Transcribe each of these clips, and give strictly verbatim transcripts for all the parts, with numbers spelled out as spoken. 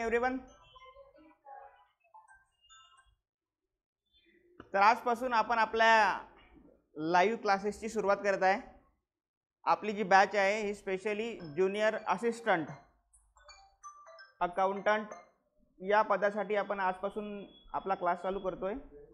Everyone. तर आजपासून आपण आपल्या लाईव्ह क्लासेसची सुरुवात करत आहे. आपली जी बॅच आहे ही स्पेशली ज्युनियर असिस्टंट अकाउंटंट या पदासाठी आपण आजपासून आपला क्लास चालू करतोय.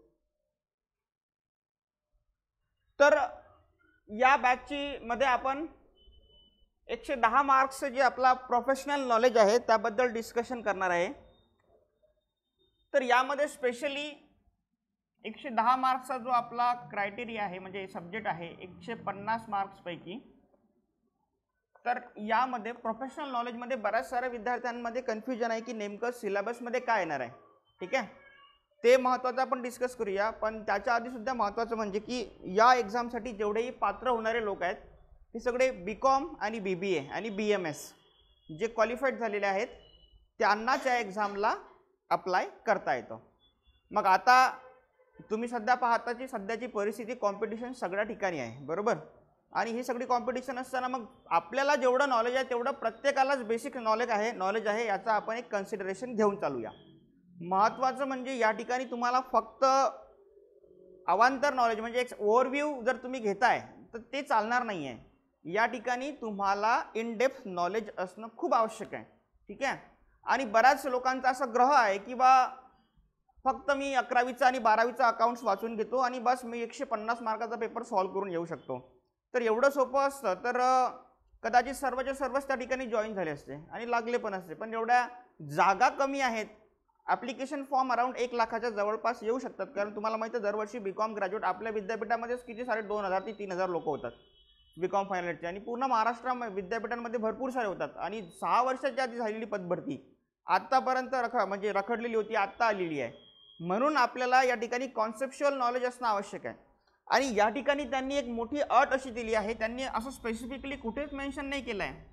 तर या बॅचची मध्ये आपण एकशे दहा मार्क्स जे आपला प्रोफेशनल नॉलेज आहे त्याबद्दल डिस्कशन करणार आहे. तर यामध्ये स्पेशली एकशे दहा मार्क्सचा जो आपला क्रायटेरिया आहे म्हणजे सब्जेक्ट आहे एकशे पन्नास मार्क्स पैकी. तर यामध्ये प्रोफेशनल नॉलेजमध्ये बऱ्याच साऱ्या विद्यार्थ्यांमध्ये कन्फ्युजन आहे की नेमकं सिलेबसमध्ये काय येणार आहे. ठीक आहे, ते महत्त्वाचं आपण डिस्कस करूया. पण त्याच्या आधी सुद्धा महत्त्वाचं म्हणजे की या एक्झामसाठी जेवढेही पात्र होणारे लोक आहेत ते सगळे बी कॉम आणि बी बी ए आणि बी एम एस जे क्वालिफाईड झालेले आहेत त्यांनाच या एक्झामला अप्लाय करता येतं. मग आता तुम्ही सध्या पाहताची सध्याची परिस्थिती कॉम्पिटिशन सगळ्या ठिकाणी आहे, बरोबर. आणि ही सगळी कॉम्पिटिशन असताना मग आपल्याला जेवढं नॉलेज आहे तेवढं प्रत्येकालाच बेसिक नॉलेज आहे नॉलेज आहे याचा आपण एक कन्सिडरेशन घेऊन चालूया. महत्त्वाचं म्हणजे या ठिकाणी तुम्हाला फक्त अवांतर नॉलेज म्हणजे एक ओव्हरव्ह्यू जर तुम्ही घेताय तर ते चालणार नाही आहे. या ठिकाणी तुम्हाला इन डेप्थ नॉलेज असणं खूप आवश्यक आहे. ठीक आहे, आणि बऱ्याच लोकांचा असा ग्रह आहे की बा फक्त मी अकरावीचा आणि बारावीचा अकाउंट्स वाचून घेतो आणि बस मी एकशे पन्नास मार्काचा पेपर सॉल्व्ह करून येऊ शकतो. तर एवढं सोपं असतं तर कदाचित सर्वच्या सर्वच त्या ठिकाणी जॉईन झाले असते आणि लागले पण असते. पण एवढ्या जागा कमी आहेत. ॲप्लिकेशन फॉर्म अराउंड एक लाखाच्या जवळपास येऊ शकतात. कारण तुम्हाला माहिती आहे दरवर्षी बी कॉम ग्रॅज्युएट आपल्या विद्यापीठामध्येच किती सारे दोन हजार ते तीन हजार लोक होतात बी कॉम फायनल इयरचे. आणि पूर्ण महाराष्ट्र विद्यापीठांमध्ये भरपूर सारे होतात. आणि सहा वर्षाच्या आधी झालेली पदभरती आत्तापर्यंत रख म्हणजे रखडलेली होती, आत्ता आलेली आहे. म्हणून आपल्याला या ठिकाणी कॉन्सेप्च्युअल नॉलेज असणं आवश्यक आहे. आणि या ठिकाणी त्यांनी एक मोठी अट अशी दिली आहे, त्यांनी असं स्पेसिफिकली कुठेच मेन्शन नाही केलं आहे.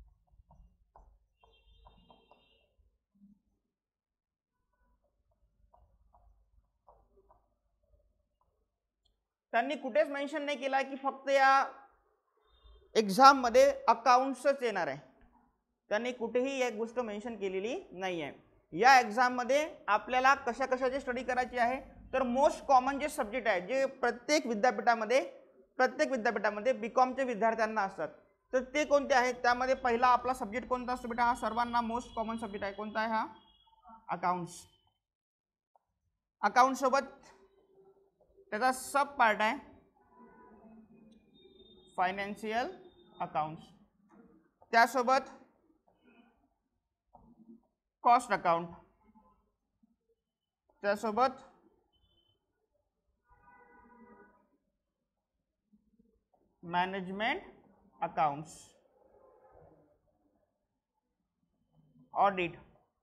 त्यांनी कुठेच मेन्शन नाही केलं आहे की फक्त या एक्झाममध्ये अकाउंट्सच येणार आहे. त्यांनी कुठेही एक गोष्ट मेन्शन केलेली नाही आहे. या एक्झाममध्ये आपल्याला कशा कशाची स्टडी करायची आहे तर मोस्ट कॉमन जे सब्जेक्ट आहे जे प्रत्येक विद्यापीठामध्ये प्रत्येक विद्यापीठामध्ये बी कॉमच्या विद्यार्थ्यांना असतात तर ते कोणते आहेत. त्यामध्ये पहिला आपला सब्जेक्ट कोणता असतो बेटा, हा सर्वांना मोस्ट कॉमन सब्जेक्ट आहे. कोणता आहे हा? अकाउंट्स. अकाउंट सोबत त्याचा सब पार्ट आहे फायनान्शियल अकाउंट्स. त्यासोबत कॉस्ट अकाउंट, त्यासोबत management accounts, audit,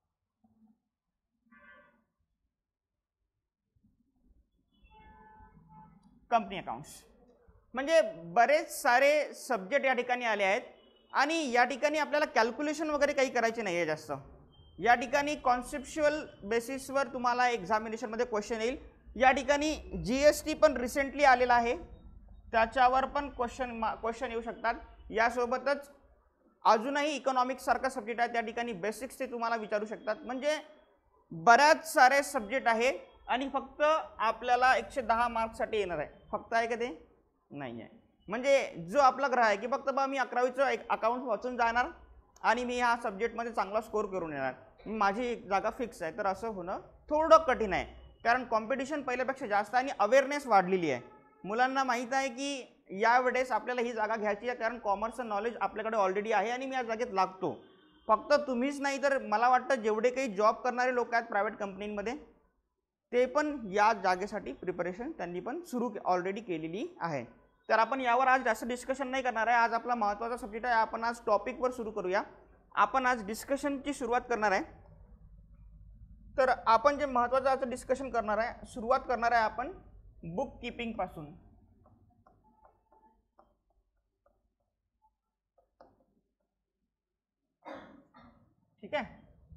company accounts. म्हणजे बरेच सारे सब्जेक्ट या ठिकाणी आले आहेत. आणि या ठिकाणी आपल्याला कॅल्क्युलेशन वगैरे काही करायचे नाही आहे जास्त. या ठिकाणी कॉन्सेप्च्युअल बेसिसवर तुम्हाला एक्झामिनेशनमध्ये क्वेश्चन येईल. या ठिकाणी जी एस टी पण रिसेंटली आलेला आहे त्याच्यावर पण क्वेश्चन क्वेश्चन येऊ शकतात. यासोबतच अजूनही इकॉनॉमिक्स सारखा सब्जेक्ट आहे त्या ठिकाणी बेसिक्स ते तुम्हाला विचारू शकतात. म्हणजे बऱ्याच सारे सब्जेक्ट आहे आणि फक्त आपल्याला एकशे दहा मार्क्ससाठी येणार आहे. फक्त आहे का ते? नाही आहे. म्हणजे जो आपला ग्रह आहे की फक्त बा मी अकरावीचं एक अकाउंट वाचून जाणार आणि मी ह्या सब्जेक्टमध्ये चांगला स्कोर करून येणार, माझी जागा फिक्स आहे, तर असं होणं थोडं कठीण आहे. कारण कॉम्पिटिशन पहिल्यापेक्षा जास्त आहे आणि अवेअरनेस वाढलेली आहे. मुलांना माहीत आहे की यावेळेस आपल्याला ही जागा घ्यायची आहे कारण कॉमर्सचं नॉलेज आपल्याकडे ऑलरेडी आहे आणि मी या जागेत लागतो. फक्त तुम्हीच नाही तर मला वाटतं जेवढे काही जॉब करणारे लोक आहेत प्रायव्हेट कंपनीमध्ये ते पण या जागेसाठी प्रिपरेशन त्यांनी पण सुरू ऑलरेडी केलेली आहे. तर आपण यावर आज जास्त डिस्कशन नाही करणार आहे. आज आपला महत्त्वाचा सब्जेक्ट आहे. आपण आज टॉपिकवर सुरू करूया. आपण आज डिस्कशनची सुरुवात करणार आहे. तर आपण जे महत्त्वाचं आज डिस्कशन करणार आहे सुरुवात करणार आहे आपण बुक कीपिंग पासून. ठीक आहे.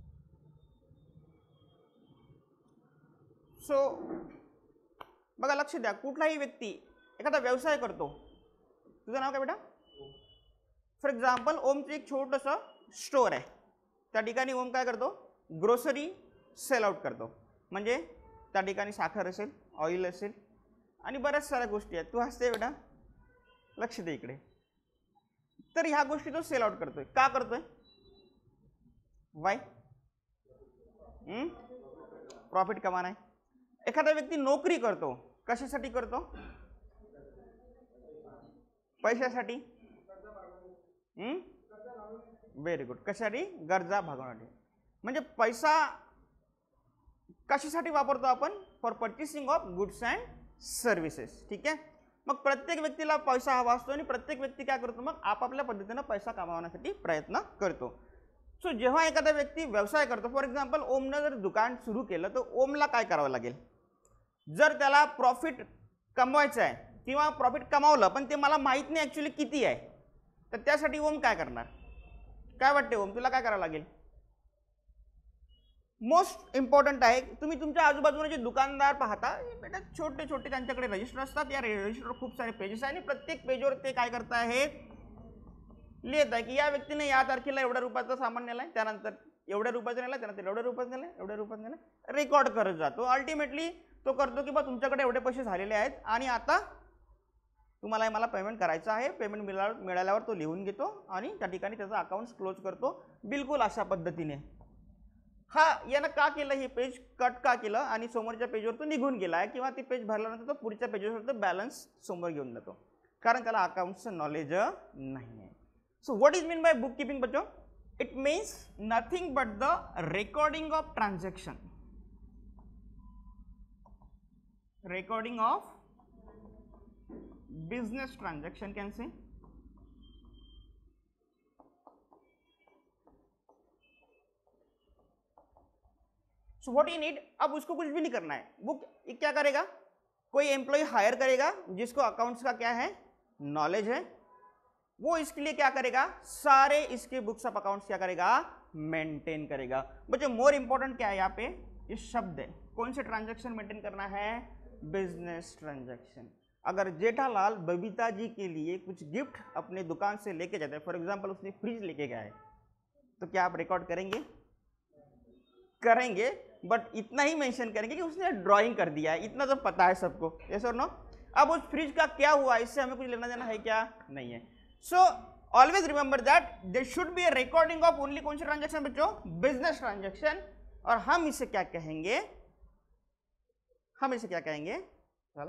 सो बघा लक्ष द्या, कुठलाही व्यक्ती एखादा व्यवसाय करतो. तुझं नाव काय बेटा? फॉर एक्झाम्पल ओमचं एक छोटंसं स्टोअर आहे. त्या ठिकाणी ओम काय करतो? ग्रोसरी सेल आउट करतो, म्हणजे त्या ठिकाणी साखर असेल, ऑइल असेल आणि बऱ्याच साऱ्या गोष्टी आहेत. तू हसते बेटा, लक्ष दे इकडे. तर ह्या गोष्टी तो सेल आउट करतोय. का करतोय? वाय? प्रॉफिट कमाना आहे. एखादा व्यक्ती नोकरी करतो, कशासाठी करतो? पैशासाठी. Very good. कशासाठी? गरजा भागवण्यासाठी. म्हणजे पैसा कशासाठी वापरतो आपण? For purchasing of goods and services. ठीक आहे. मग प्रत्येक व्यक्तीला पैसा हवा असतो आणि प्रत्येक व्यक्ती काय करतो? मग आपापल्या पद्धतीनं पैसा कमावण्यासाठी प्रयत्न करतो. सो जेव्हा एखादा व्यक्ती व्यवसाय करतो, फॉर एक्झाम्पल ओमनं जर दुकान सुरू केलं तर ओमला काय करावं लागेल? जर त्याला प्रॉफिट कमवायचं आहे किंवा प्रॉफिट कमावलं पण ते मला माहीत नाही ॲक्च्युली किती आहे, तर त्यासाठी ओम काय करणार? काय वाटते ओम, तुला काय करावं लागेल? मोस्ट इम्पॉर्टंट आहे, तुम्ही तुमच्या आजूबाजूला जे दुकानदार पाहता बेटा छोटे छोटे त्यांच्याकडे रजिस्टर असतात. या रजिस्टरवर खूप सारे पेजेस आहे आणि प्रत्येक पेजवर ते काय करत आहेत? लिहित आहे की या व्यक्तीने या तारखेला एवढ्या रुपयाचं सामान नेलं आहे, त्यानंतर एवढ्या रुपयाचं नेलं, त्यानंतर एवढ्या रुपयाचं नेलं, एवढ्या रुपयाचं नेलं, रेकॉर्ड करत जातो. अल्टिमेटली तो करतो की बा तुमच्याकडे एवढे पैसे झालेले आहेत आणि आता तुम्हाला मला पेमेंट करायचं आहे. पेमेंट मिळा मिळाल्यावर तो लिहून घेतो आणि त्या ठिकाणी त्याचा अकाउंट क्लोज करतो. बिलकुल अशा पद्धतीने. हा यानं का केलं? हे पेज कट का केलं आणि समोरच्या पेजवर तो निघून गेला आहे किंवा ती पेज भरल्यानंतर तो पुढच्या पेजवर तो बॅलन्स समोर घेऊन जातो, कारण त्याला अकाउंटचं नॉलेज नाही आहे. So what is mean by bookkeeping बच्चों? It means nothing but the recording of transaction. Recording of business transaction can say. So what you need? अब उसको कुछ भी नहीं करना है. बुक क्या करेगा? कोई एम्प्लॉय हायर करेगा जिसको अकाउंट्स का क्या है? नॉलेज है. वो इसके लिए क्या करेगा? सारे इसके बुक्स ऑफ अकाउंट्स क्या करेगा? मेंटेन करेगा. बच्चों मोर इंपॉर्टेंट क्या है यहाँ पे? ये शब्द है. कौन से ट्रांजैक्शन मेंटेन करना है? Business transaction. अगर जेठालाल बबीता जी के लिए कुछ गिफ्ट अपने दुकान से लेके जाते हैं, फॉर एग्जांपल उसने फ्रिज लेके गया है, तो क्या आप रिकॉर्ड करेंगे? करेंगे, बट इतना ही मेंशन करेंगे कि उसने ड्राइंग कर दिया है. इतना तो पता है सबको. यस और नो? अब उस फ्रिज का क्या हुआ इससे हमें कुछ लेना देना है क्या? नहीं है. So always remember that there should be a recording of only कौन से ट्रांजैक्शन बच्चों? Business transaction. और हम इसे क्या कहेंगे? हम इसे क्या कहेंगे? चलो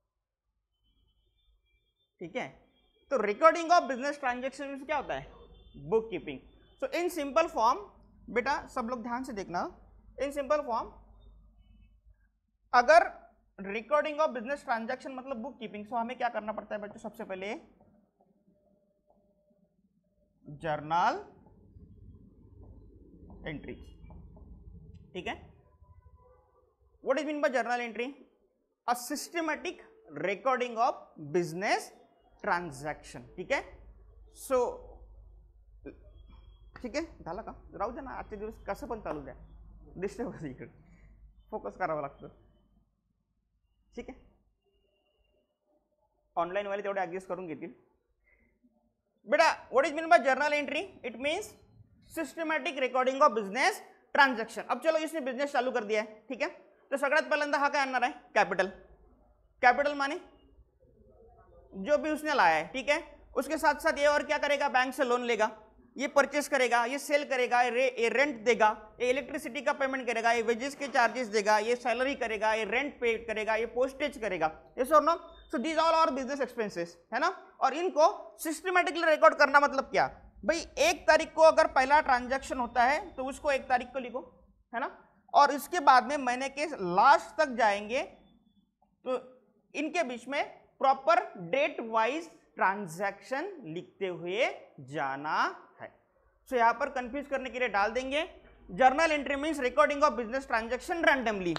ठीक है. तो रिकॉर्डिंग ऑफ बिजनेस ट्रांजैक्शन क्या होता है? Book keeping. So in simple form बेटा सब लोग ध्यान से देखना. इन सिंपल फॉर्म अगर रिकॉर्डिंग ऑफ बिजनेस ट्रांजैक्शन मतलब बुक कीपिंग, सो हमें क्या करना पड़ता है बच्चों? सबसे पहले जर्नल एंट्री. ठीक है. What is mean by journal entry? A systematic recording of business transaction. ठीक है. सो ठीक आहे, झालं का? राहू द्या ना, आजचे दिवस कसं पण चालू द्या, डिस्टर्ब होतं इकडे, फोकस करावं लागतं. ठीक आहे. ऑनलाईनवाले तेवढे ॲडजस्ट करून घेतील. बेटा what is mean by journal entry? It means systematic recording of business transaction. अब चलो इसने बिजनेस चालू कर दिया है. ठीक है. तो सगळ्यात पहिल्यांदा हा काय आणणार आहे? कॅपिटल. कॅपिटल माने जो भी उसने लाया है. ठीक है. उसके साथ साथ ये और क्या करेगा? बैंक से लोन लेगा, ये परचेस करेगा, ये सेल करेगा, ये, ये रेंट देगा, ये इलेक्ट्रिसिटी का पेमेंट करेगा, ये वेजेस के चार्जेस देगा, ये सैलरी करेगा, ये रेंट पे करेगा, ये पोस्टेज करेगा. यस और no? So these all our business expenses है ना. और इनको सिस्टमेटिकली रिकॉर्ड करना मतलब क्या भाई? एक तारीख को अगर पहला ट्रांजैक्शन होता है तो उसको एक तारीख को लिखो, है ना. और इसके बाद में महीने के लास्ट तक जाएंगे तो इनके बीच में प्रॉपर डेट वाइज ट्रांजैक्शन लिखते हुए जाना है. सो so, यहां पर कंफ्यूज करने के लिए डाल देंगे journal entry means recording of business transaction randomly.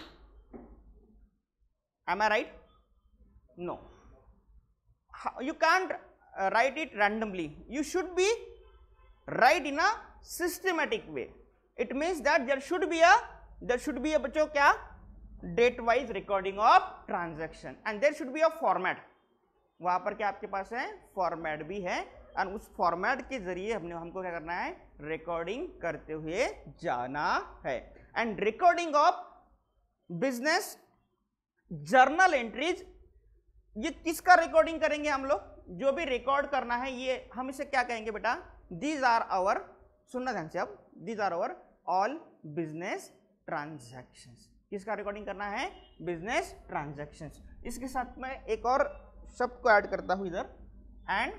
Am I right? No, you can't write it randomly. You should be write in a systematic way. It means that there should be a there should be a बच्चों क्या date wise recording of transaction and there should be a format. वहाँ पर क्या आपके पास है? Format भी है और उस फॉर्मेट के जरिए हमने हमको क्या करना है? रिकॉर्डिंग करते हुए जाना है. And recording of business journal entries. ये किसका रिकॉर्डिंग करेंगे हम लोग? जो भी रिकॉर्ड करना है ये हम इसे क्या कहेंगे बेटा? दीज आर आवर, सुनना ध्यान से अब, these are our all business transactions. किसका रिकॉर्डिंग करना है? Business transactions. इसके साथ में एक और शब्द को ऐड करता हूं इधर, एंड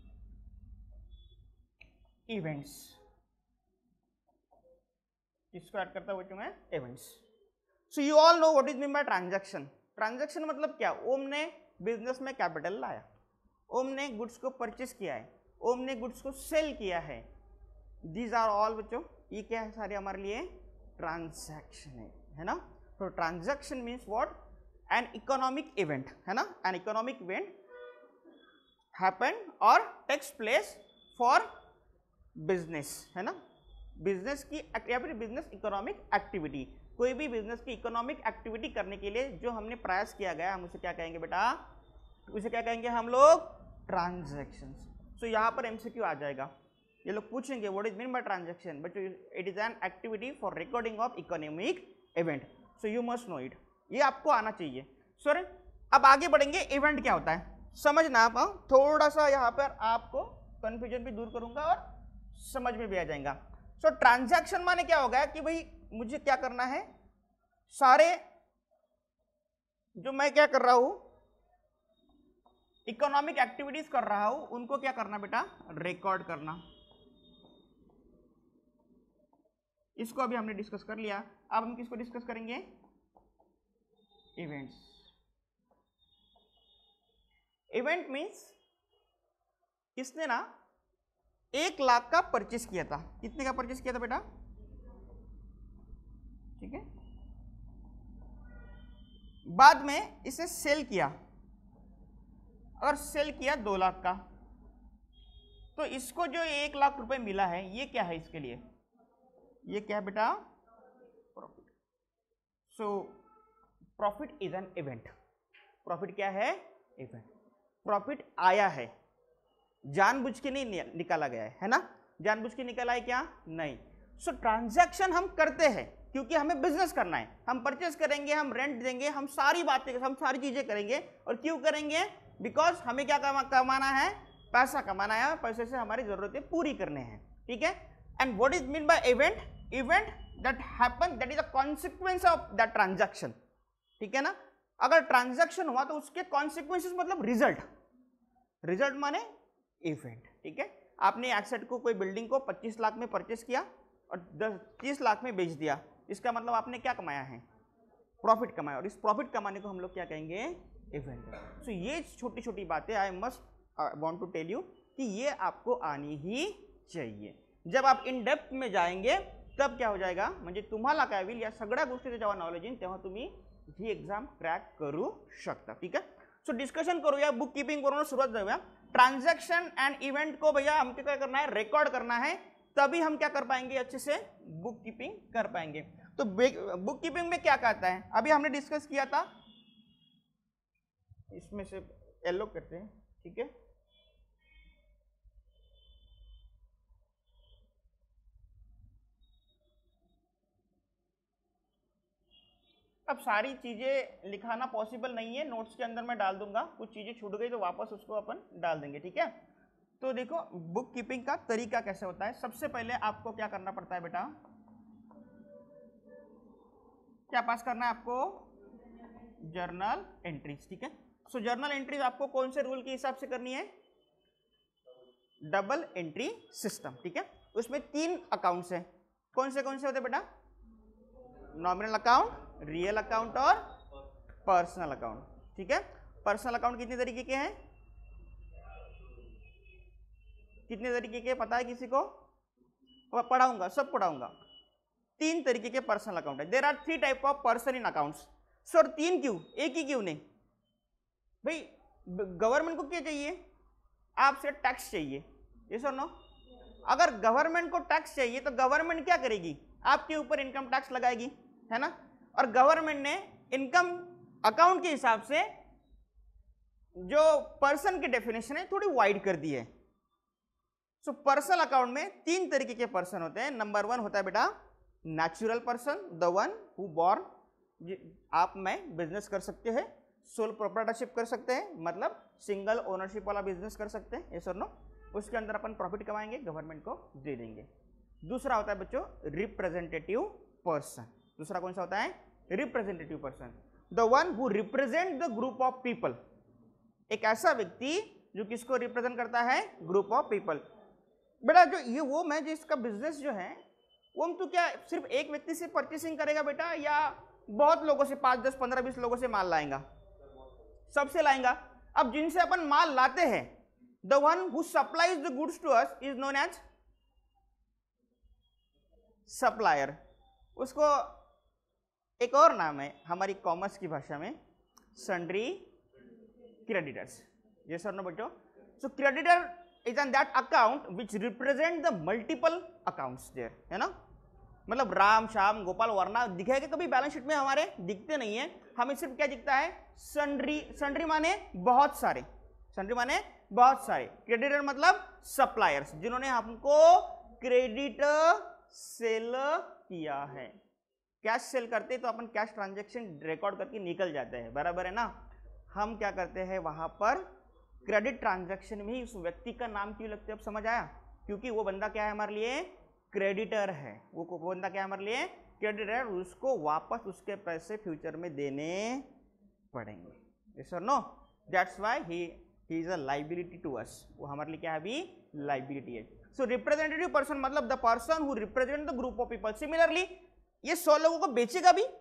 इवेंट्स। किसको ऐड करता हूं बच्चों में? Events. So you all know what is mean by transaction. Transaction मतलब क्या? ओम ने बिजनेस में कैपिटल लाया, ओम ने गुड्स को परचेस किया है, ओम ने गुड्स को सेल किया है। दीज आर ऑल बच्चों, ये क्या है? सारे हमारे लिए ट्रांजैक्शन है, है ना? तो transaction means what? An economic event, है ना? एन इकोनॉमिक इवेंट हैपन और टेक्स प्लेस फॉर बिजनेस, है ना? बिजनेस की या फिर बिजनेस इकोनॉमिक एक्टिविटी, कोई भी बिजनेस की इकोनॉमिक एक्टिविटी करने के लिए जो हमने प्रयास किया गया, हम उसे क्या कहेंगे बेटा? उसे क्या कहेंगे हम लोग? ट्रांजैक्शंस। सो यहाँ पर एमसीक्यू आ जाएगा, ये लोग पूछेंगे what is mean by transaction, but it is an activity for recording of economic event, so you must know it. ये आपको आना चाहिए। सर अब आगे बढ़ेंगे, इवेंट क्या होता है समझना आप। थोड़ा सा यहाँ पर आपको कंफ्यूजन भी दूर करूंगा और समझ में भी आ जाएगा। सो ट्रांजैक्शन माने क्या होगा कि भाई मुझे क्या करना है, सारे जो मैं क्या कर रहा हूं, इकोनॉमिक एक्टिविटीज कर रहा हूं, उनको क्या करना बेटा? रिकॉर्ड करना। इसको अभी हमने डिस्कस कर लिया, अब हम किसको डिस्कस करेंगे? इवेंट्स। इवेंट मीन्स किसने ना एक लाख का परचेस किया था। कितने का परचेस किया था बेटा? ठीक है, बाद में इसे सेल किया, और सेल किया दो लाख का, तो इसको जो एक लाख रुपए मिला है ये क्या है इसके लिए? ये क्या है बेटा? Profit. So profit is an event. Profit क्या है? इवेंट। प्रॉफिट आया है, जानबूझ के नहीं निकाला गया है, है ना? जानबूझ के निकाला है क्या? नहीं। सो ट्रांजैक्शन हम करते हैं क्योंकि हमें बिजनेस करना है, हम परचेस करेंगे, हम रेंट देंगे, हम सारी बातें, हम सारी चीजें करेंगे। और क्यों करेंगे? बिकॉज हमें क्या कमा, कमाना है? पैसा कमाना है, पैसे से हमारी जरूरतें पूरी करने हैं। ठीक है। And what is mean by event? Event that happen, that is a consequence of that transaction. ठीक है ना? अगर ट्रांजैक्शन हुआ तो उसके कॉन्सिक्वेंसेस मतलब रिजल्ट। रिजल्ट माने इवेंट। ठीक है। आपने एसेट को, कोई बिल्डिंग को पच्चीस लाख में परचेस किया और दस तीस लाख में बेच दिया, इसका मतलब आपने क्या कमाया है? प्रॉफिट कमाया। और इस प्रॉफिट कमाने को हम लोग क्या कहेंगे? इवेंट। सो ये छोटी छोटी बातें I must want to tell you कि ये आपको आनी ही चाहिए। जब आप इन डेप्थ में जाएंगे तब क्या हो जाएगा, म्हणजे तुम्हाला काय होईल, या सगळ्या गोष्टीचं जेव्हा नॉलेज येईल तेव्हा तुम्ही ही एक्झाम क्रॅक करू शकता। ठीक है। सो डिस्कशन करूया, बुक कीपिंग करून सुरुवात जाऊया। ट्रांजैक्शन एंड इवेंट को भैया हमको क्या करना है? रिकॉर्ड करना है, तभी हम क्या कर पाएंगे? अच्छे से बुक कीपिंग कर पाएंगे। तो बुक कीपिंग में क्या कहता है, अभी हमने डिस्कस किया था, इसमें से येलो करते हैं। ठीक है। अब सारी चीजें लिखाना पॉसिबल नहीं है, नोट्स के अंदर मैं डाल दूंगा, कुछ चीजें छूट गई तो वापस उसको अपन डाल देंगे। ठीक है। तो देखो बुक कीपिंग का तरीका कैसे होता है। सबसे पहले आपको क्या करना पड़ता है बेटा? क्या पास करना है आपको? Journal entries. ठीक है। सो जर्नल एंट्रीज आपको कौन से रूल के हिसाब से करनी है? Double entry system. ठीक है। उसमें तीन अकाउंट्स हैं। कौन से कौन से होते बेटा? नॉमिनल अकाउंट, रियल अकाउंट और पर्सनल अकाउंट। ठीक है। पर्सनल अकाउंट कितने तरीके के हैं? कितने तरीके के पता है किसी को? पढ़ाऊंगा, सब पढ़ाऊंगा। तीन तरीके के पर्सनल अकाउंट है। There are three type of person in accounts. Sir तीन क्यों, एक ही क्यों नहीं? भाई गवर्नमेंट को क्या चाहिए? आपसे टैक्स चाहिए। ये सर नो, अगर गवर्नमेंट को टैक्स चाहिए तो गवर्नमेंट क्या करेगी? आपके ऊपर इनकम टैक्स लगाएगी, है ना? और गवर्नमेंट ने इनकम अकाउंट के हिसाब से जो पर्सन की डेफिनेशन है थोड़ी वाइड कर दी है। सो पर्सनल अकाउंट में तीन तरीके के पर्सन होते हैं। नंबर वन होता है बेटा natural person, the one who born, आप में बिजनेस कर सकते हैं, सोल प्रोप्राइटरशिप कर सकते हैं, मतलब सिंगल ओनरशिप वाला बिजनेस कर सकते हैं, ये सर नो, उसके अंदर अपन प्रॉफिट कमाएंगे, गवर्नमेंट को दे देंगे। दूसरा होता है बच्चों रिप्रेजेंटेटिव पर्सन। दूसरा कौन सा होता है? Representative person, the one who represent the group of people. एक ऐसा व्यक्ति जो किसको रिप्रेजेंट करता है? Group of people. बेटा जो ये वो मैं जिसका बिजनेस जो है वो हम तो क्या सिर्फ एक व्यक्ति से परचेसिंग करेगा बेटा, या बहुत लोगों से, पाँच दस पंद्रह बीस लोगों से माल लाएगा? सबसे लाएगा। अब जिनसे अपन माल लाते हैं, the one who supplies the goods to us is known as supplier. उसको एक और नाम है हमारी कॉमर्स की भाषा में, सन्ड्री क्रेडिटर्स। ये सर नो बच्चों, so creditor is on that account which represent the multiple accounts there, है ना। मतलब राम श्याम गोपाल वर्णा दिखेगा कभी बैलेंस शीट में? हमारे दिखते नहीं है, हमें सिर्फ क्या दिखता है? सन्ड्री। सन्ड्री माने बहुत सारे, सन्ड्री माने बहुत सारे। क्रेडिटर मतलब सप्लायर्स, जिन्होंने हमको क्रेडिट सेल किया है। कैश सेल करते तो अपन कैश ट्रांजैक्शन रिकॉर्ड करके निकल जाते हैं, बराबर है ना। हम क्या करते हैं वहां पर क्रेडिट ट्रांजैक्शन में ही उस व्यक्ति का नाम क्यों लगते हैं? अब समझ आया? क्योंकि वो बंदा क्या है हमारे लिए? क्रेडिटर है। वो वो बंदा क्या है हमारे लिए? क्रेडिटर है। उसको वापस उसके पैसे फ्यूचर में देने पड़ेंगे, यस और no. That's why he he is a liability to us. वो हमारे लिए क्या है? अभी लाइबिलिटी है। सो रिप्रेजेंटेटिव पर्सन मतलब the person who represent the group of people. Similarly ये सौ लोगों को बेचेगा भी,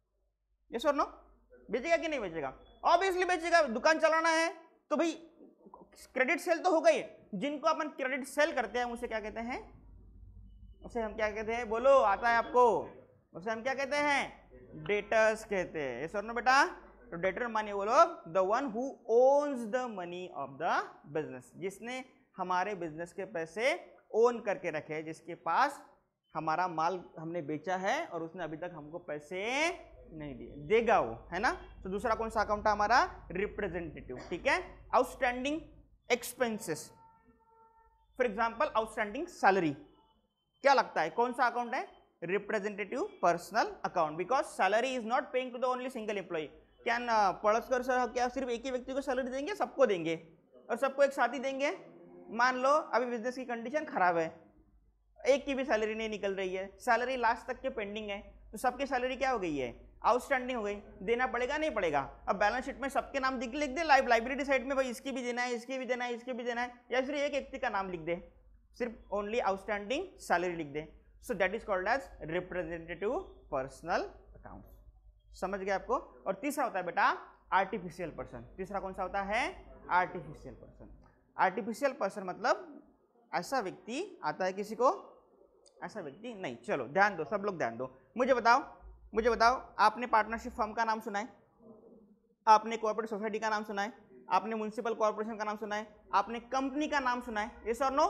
यस और नो। बेचेगा कि नहीं बेचेगा? ऑब्वियसली बेचेगा। दुकान चलाना है तो भाई क्रेडिट सेल तो हो गई। जिनको अपन क्रेडिट सेल करते हैं उसे क्या कहते हैं? उसे हम क्या कहते हैं? बोलो, आता है आपको? उसे हम क्या कहते हैं? डेटर्स कहते हैं, ये सुनो बेटा। तो डेटर माने वो लोग the one who owns the money of the business, जिसने हमारे बिजनेस के पैसे ओन करके रखे, जिसके पास हमारा माल हमने बेचा है और उसने अभी तक हमको पैसे नहीं दिए, देगा वो, है ना। तो दूसरा कौन सा अकाउंट है हमारा? रिप्रेजेंटेटिव, ठीक है। Outstanding expenses, for example outstanding salary, क्या लगता है कौन सा अकाउंट है? Representative personal account, because salary is not paying to the only single employee. क्या पड़ोसकर सर क्या सिर्फ एक ही व्यक्ति को सैलरी देंगे? सबको देंगे, और सबको एक साथ ही देंगे। मान लो अभी बिजनेस की कंडीशन खराब है, एक की भी सैलरी नहीं निकल रही है, सैलरी लास्ट तक के पेंडिंग है, तो सबकी सैलरी क्या हो गई है? आउटस्टैंडिंग हो गई। देना पड़ेगा नहीं पड़ेगा? अब बैलेंस शीट में सबके नाम लिख लिख दे, लाइव लाइब्रेरी साइड में भाई इसकी भी देना है, इसकी भी देना है, इसकी भी देना है, या फिर एक व्यक्ति का नाम लिख दे, सिर्फ ओनली आउटस्टैंडिंग सैलरी लिख दे। So that is called as representative personal account. समझ गए आपको? और तीसरा होता है बेटा आर्टिफिशियल पर्सन। तीसरा कौन सा होता है? Artificial person. आर्टिफिशियल पर्सन मतलब ऐसा व्यक्ति आता है, किसी को ऐसा व्यक्ति नहीं। चलो ध्यान दो, सब लोग ध्यान दो। मुझे बताओ, मुझे बताओ, आपने पार्टनरशिप फर्म का नाम सुना है? आपने कोऑपरेटिव सोसाइटी का नाम सुना है? आपने म्युनिसिपल कॉर्पोरेशन का नाम सुना है? आपने कंपनी का नाम सुना है? यस और no?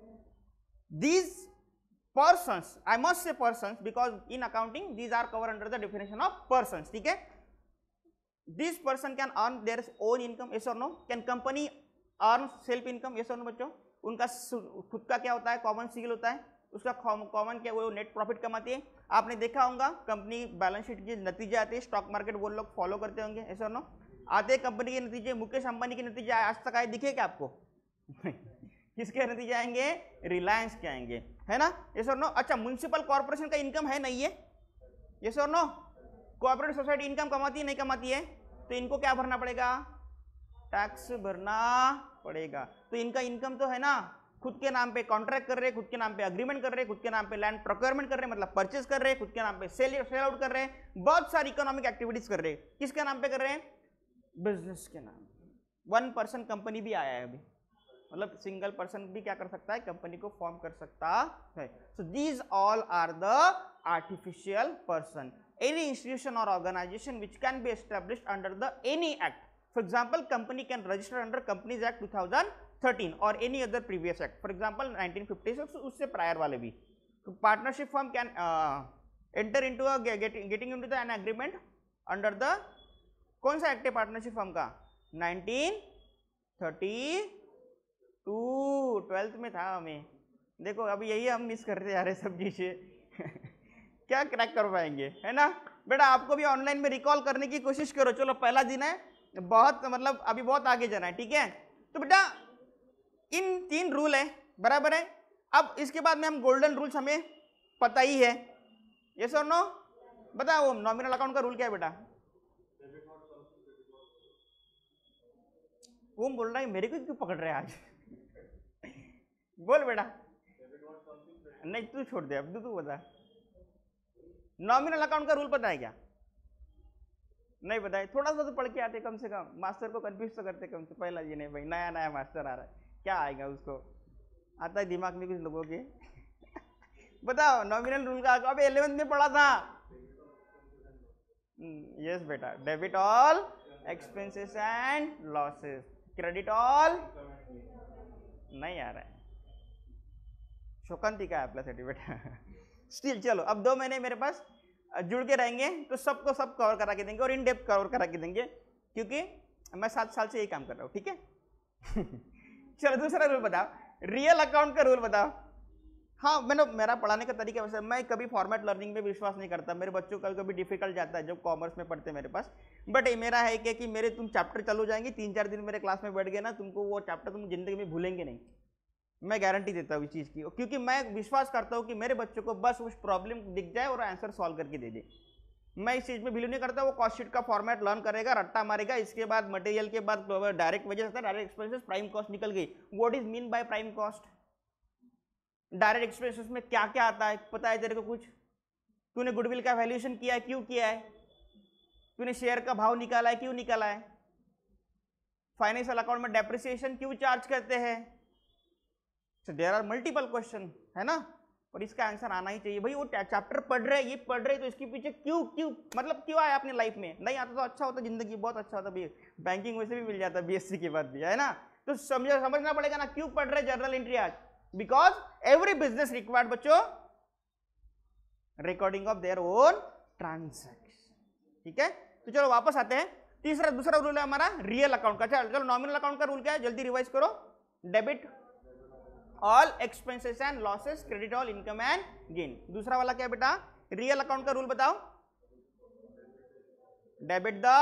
These persons, I must say persons because in accounting these are covered under the definition of persons, ठीक है। This person can earn their own income, yes or no? Can company earn self income, yes or no बच्चों? उनका खुद का क्या होता है? Common सिगल होता है, उसका कॉमन क्या वो नेट प्रॉफिट कमाती है। आपने देखा होगा कंपनी बैलेंस शीट के नतीजे आते हैं, स्टॉक मार्केट वो लोग फॉलो करते होंगे, yes or no? आते हैं कंपनी के नतीजे, मुकेश अंबानी के नतीजे आज तक आए दिखे क्या आपको? किसके नतीजे आएंगे? रिलायंस के आएंगे, है ना। यस और नो? अच्छा, म्युनिसिपल कॉर्पोरेशन का इनकम है नहीं है? यस और नो? कोऑपरेटिव सोसाइटी इनकम कमाती है नहीं कमाती है? तो इनको क्या भरना पड़ेगा? टैक्स भरना पड़ेगा। तो इनका इनकम तो है ना, खुद के नाम पे कॉन्ट्रैक्ट कर रहे, खुद के नाम पे अग्रीमेंट कर रहे, खुद के नाम पे लैंड प्रोक्योरमेंट कर रहे, मतलब परचेज कर रहे, खुद के नाम पे सेल सेल आउट कर रहे, बहुत सारी इकोनॉमिक एक्टिविटीज कर रहे। किसके नाम पे कर रहे हैं? बिजनेस के नाम। वन पर्सन कंपनी भी आया है अभी, मतलब सिंगल पर्सन भी क्या कर सकता है? कंपनी को फॉर्म कर सकता है। So these all are the artificial person. Any institution और organisation which can be established under the any act. For example company can register under companies act two thousand thirteen और any other previous act, for example nineteen fifty six, उससे prior वाले भी। Partnership firm can enter into a getting into the an agreement under the कौन सा act है partnership firm का? Nineteen thirty two, twelfth में था हमें। देखो अभी यही हम मिस करते जा रहे सब चीजें। क्या क्रैक कर पाएंगे, है ना बेटा। आपको भी ऑनलाइन में रिकॉल करने की कोशिश करो। चलो पहला दिन है, बहुत मतलब अभी बहुत आगे जाना है, ठीक है। तो बेटा इन तीन रूल है, बराबर है। अब इसके बाद में हम गोल्डन रूल्स हमें पता ही है, यस और नो। बताओ नॉमिनल अकाउंट का रूल क्या है बेटा। वो बोल रहा है मेरे को क्यों पकड़ रहे हैं आज बोल बेटा। नहीं तू छोड़ दे, अब तू तू बता। नॉमिनल अकाउंट का रूल पता है क्या? नहीं बताए, थोड़ा सा तो पढ़ के आते कम से कम, मास्टर को कंफ्यूज तो करते कम से। पहला जी नहीं भाई, नया नया मास्टर आ रहा है, क्या आएगा उसको, आता है दिमाग में कुछ लोगों के बताओ नॉमिनल रूल का। अबे इलेवेंथ में पढ़ा था। यस बेटा, debit all expenses and losses, credit all नहीं आ रहा है, शोकांति का है आपल्यासाठी बेटा स्टिल चलो, अब दो महीने मेरे पास जुड़ के रहेंगे तो सबको सब कवर करा के देंगे और इन डेप्थ कवर करा के देंगे, क्योंकि मैं सात साल से यही काम कर रहा हूँ, ठीक है चलो दूसरा रूल बताओ, रियल अकाउंट का रूल बताओ। हाँ मैंने मेरा पढ़ाने का तरीका वैसे, मैं कभी फॉर्मेट लर्निंग में विश्वास नहीं करता। मेरे बच्चों का कभी डिफिकल्ट जाता है जब कॉमर्स में पढ़ते हैं मेरे पास। बट ये मेरा है कि, कि मेरे तुम चैप्टर चालू जाएंगे, तीन चार दिन मेरे क्लास में बैठ गए ना, तुमको वो चैप्टर तुम जिंदगी में भूलेंगे नहीं, मैं गारंटी देता हूँ इस चीज़ की। क्योंकि मैं विश्वास करता हूँ कि मेरे बच्चों को बस उस प्रॉब्लम दिख जाए और आंसर सॉल्व करके दे दे। मैं इस चीज़ में बिलीव नहीं करता वो कॉस्ट शीट का फॉर्मेट लर्न करेगा, रट्टा मारेगा, इसके बाद मटेरियल के बाद डायरेक्ट वेजेस आता है, डायरेक्ट एक्सपेंसेस, प्राइम कॉस्ट निकल गई। What is mean by prime cost? Direct expenses में क्या क्या आता है पता है तेरे को कुछ? तूने गुडविल का वैल्यूएशन किया है, क्यों किया है? तूने शेयर का भाव निकाला है, क्यों निकाला है? फाइनेंशियल अकाउंट में डेप्रिसिएशन क्यों चार्ज करते हैं? So there are multiple question, है ना, और इसका आंसर आना ही चाहिए भाई। वो चैप्टर पढ़ रहे ये पढ़ रहे तो इसके पीछे क्यों क्यों मतलब क्यों आया अपनी लाइफ में? नहीं आता तो अच्छा होता, जिंदगी बहुत अच्छा होता, भी बैंकिंग वैसे भी मिल जाता बीएससी के बाद भी, है ना। तो समझ समझना पड़ेगा ना क्यों पढ़ रहे जर्नल एंट्री आज। बिकॉज एवरी बिजनेस रिक्वायर्ड बच्चों recording of their own transaction, ठीक है। तो चलो वापस आते हैं, तीसरा दूसरा रूल है हमारा रियल अकाउंट का। चलो चलो नॉमिनल अकाउंट का रूल क्या है जल्दी रिवाइज करो। Debit all expenses and losses, credit all income and gain. दूसरा वाला क्या है बेटा? रियल अकाउंट का रूल बताओ। डेबिट द,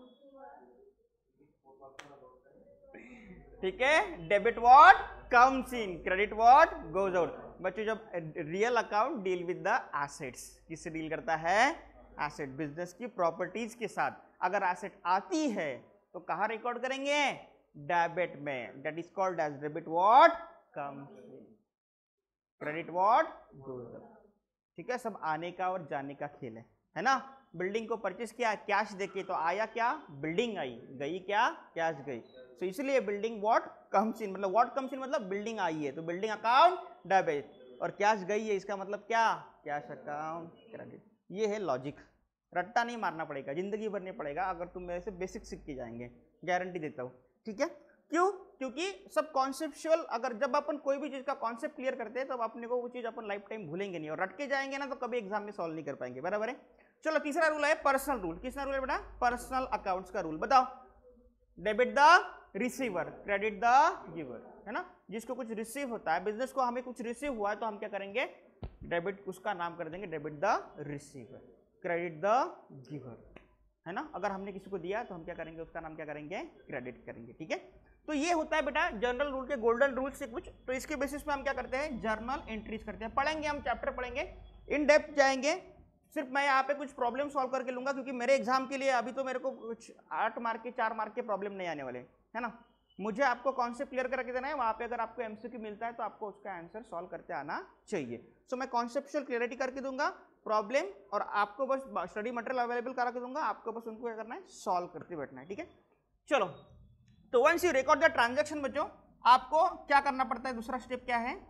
ठीक है, debit what comes in, credit what goes out. बच्चों जब real account deal with the assets, किससे डील करता है? एसेट, बिजनेस की प्रॉपर्टीज के साथ। अगर एसेट आती है तो कहां रिकॉर्ड करेंगे? डेबिट में, that is called as debit what comes in, credit what goes out, ठीक है। सब आने का और जाने का खेल है, है ना। बिल्डिंग को परचेस किया कैश देके तो आया क्या? बिल्डिंग आई, गई क्या? कैश गई। तो इसलिए बिल्डिंग व्हाट कम्स इन, मतलब व्हाट कम्स इन मतलब बिल्डिंग आई है तो बिल्डिंग अकाउंट डेबिट, और कैश गई है इसका मतलब क्या? Cash account credit. ये है लॉजिक, रट्टा नहीं मारना पड़ेगा, जिंदगी भर नहीं पड़ेगा अगर तुम मेरे से बेसिक सीख के जाएंगे, गारंटी देता हूँ, ठीक है। क्यों? क्योंकि सब कॉन्सेप्चुअल, अगर जब अपन कोई भी चीज का कॉन्सेप्ट क्लियर करते हैं तब तो अपने को वो चीज अपन लाइफ टाइम भूलेंगे नहीं, और रट के जाएंगे ना तो कभी एग्जाम में सॉल्व नहीं कर पाएंगे, बराबर है। चलो तीसरा रूल है पर्सनल रूल। किसका रूल है बेटा? पर्सनल अकाउंट्स का रूल बताओ। Debit the receiver, credit the giver, है ना। जिसको कुछ रिसीव होता है, बिजनेस को हमें कुछ रिसीव हुआ है तो हम क्या करेंगे? डेबिट, उसका नाम कर देंगे debit the receiver, credit the giver, है ना। अगर हमने किसी को दिया तो हम क्या करेंगे? उसका नाम क्या करेंगे? क्रेडिट करेंगे, ठीक है। तो ये होता है बेटा जनरल रूल के गोल्डन रूल से कुछ। तो इसके बेसिस पे हम क्या करते हैं? जर्नल एंट्रीज करते हैं। पढ़ेंगे हम, चैप्टर पढ़ेंगे, इन डेप्थ जाएंगे। सिर्फ मैं यहाँ पे कुछ प्रॉब्लम सॉल्व करके लूंगा क्योंकि मेरे एग्जाम के लिए अभी तो मेरे को कुछ आठ मार्क के चार मार्क के प्रॉब्लम नहीं आने वाले, है ना। मुझे आपको कॉन्सेप्ट क्लियर करके देना है, वहाँ पे अगर आपको एमसीक्यू मिलता है तो आपको उसका आंसर सॉल्व करते आना चाहिए। सो so, मैं कॉन्सेप्चुअल क्लियरिटी करके दूंगा, प्रॉब्लम, और आपको बस स्टडी मटेरियल अवेलेबल करा के दूंगा, आपको बस उनको क्या करना है? सॉल्व करते बैठना है, ठीक है। चलो, तो once you record the transaction बच्चों, आपको क्या करना पड़ता है? दूसरा स्टेप क्या है?